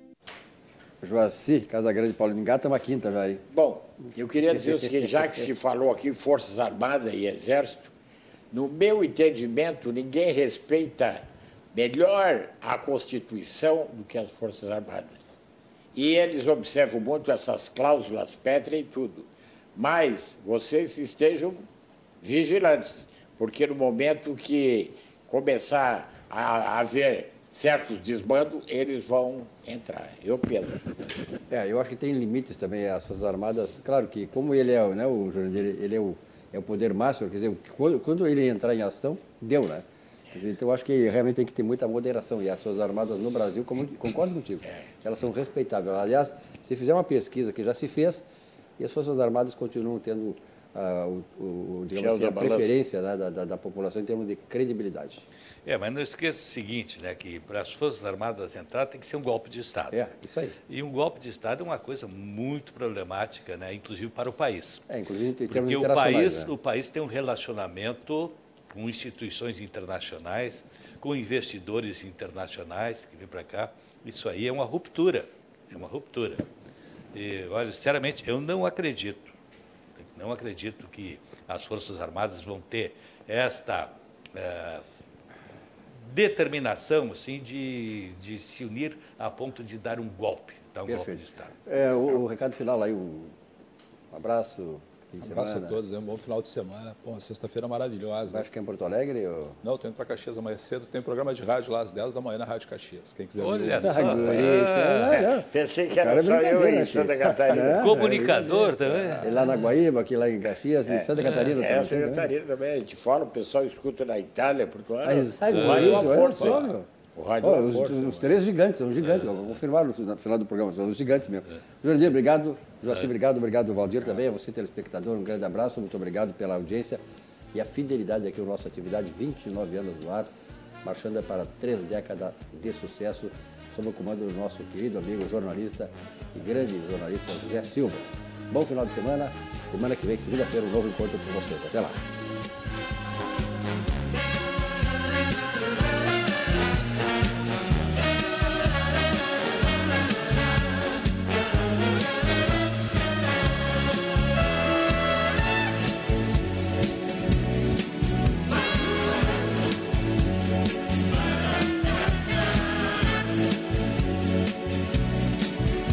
Joaci, Casa Grande, Paulo Mingá, estamos à quinta já aí. Bom, eu queria dizer o seguinte, já que se falou aqui Forças Armadas e Exército, no meu entendimento, ninguém respeita melhor a Constituição do que as Forças Armadas. E eles observam muito essas cláusulas pétreas e tudo. Mas vocês estejam vigilantes, porque no momento que começar a haver certos desmandos, eles vão entrar. Eu penso. É, eu acho que tem limites também as Forças Armadas. Claro que, como ele é, né, o Jurandir, ele é o, é o poder máximo, quer dizer, quando, quando ele entrar em ação, deu, né? Quer dizer, então, eu acho que realmente tem que ter muita moderação. E as Forças Armadas no Brasil, como, concordo contigo, elas são respeitáveis. Aliás, se fizer uma pesquisa que já se fez, e as Forças Armadas continuam tendo ah, o, o, digamos assim, a preferência, né, da, da, da população em termos de credibilidade. É, mas não esqueça o seguinte, né, que para as Forças Armadas entrar tem que ser um golpe de Estado. É, isso aí. E um golpe de Estado é uma coisa muito problemática, né, inclusive para o país. É, inclusive em termos Porque o internacionais. país, né? o país tem um relacionamento com instituições internacionais, com investidores internacionais que vêm para cá. Isso aí é uma ruptura, é uma ruptura. E, olha, sinceramente, eu não acredito, não acredito que as Forças Armadas vão ter esta é, determinação, assim, de, de se unir a ponto de dar um golpe, dar um Perfeito. golpe de Estado. É, o, o recado final aí, um, um abraço. Um abraço a todos, um bom final de semana. Pô, uma sexta-feira maravilhosa. Vai ficar em Porto Alegre? Ou... Não, estou indo para Caxias amanhã cedo. Tem programa de rádio lá às dez da manhã na Rádio Caxias. Quem quiser Olha ver. só. Ah, pensei que era só eu aí em Santa Catarina. Comunicador também. É, lá na Guaíba, aqui lá em Caxias, em Santa Catarina. É, Santa Catarina também. A gente fala, o pessoal escuta na Itália, Portugal. Ah, exato. O rádio Isso, Porto, só, meu. O rádio Oh, os, Porto, os três gigantes, são gigantes, é. confirmaram no final do programa, são os gigantes mesmo. É. Jurandir, obrigado. Joaci, é. obrigado. Obrigado, Valdir, também. A você, telespectador, um grande abraço. Muito obrigado pela audiência e a fidelidade aqui na nossa atividade. vinte e nove anos no ar, marchando para três décadas de sucesso, sob o comando do nosso querido amigo jornalista e grande jornalista José Silva. Bom final de semana. Semana que vem, segunda-feira, um novo encontro com vocês. Até lá.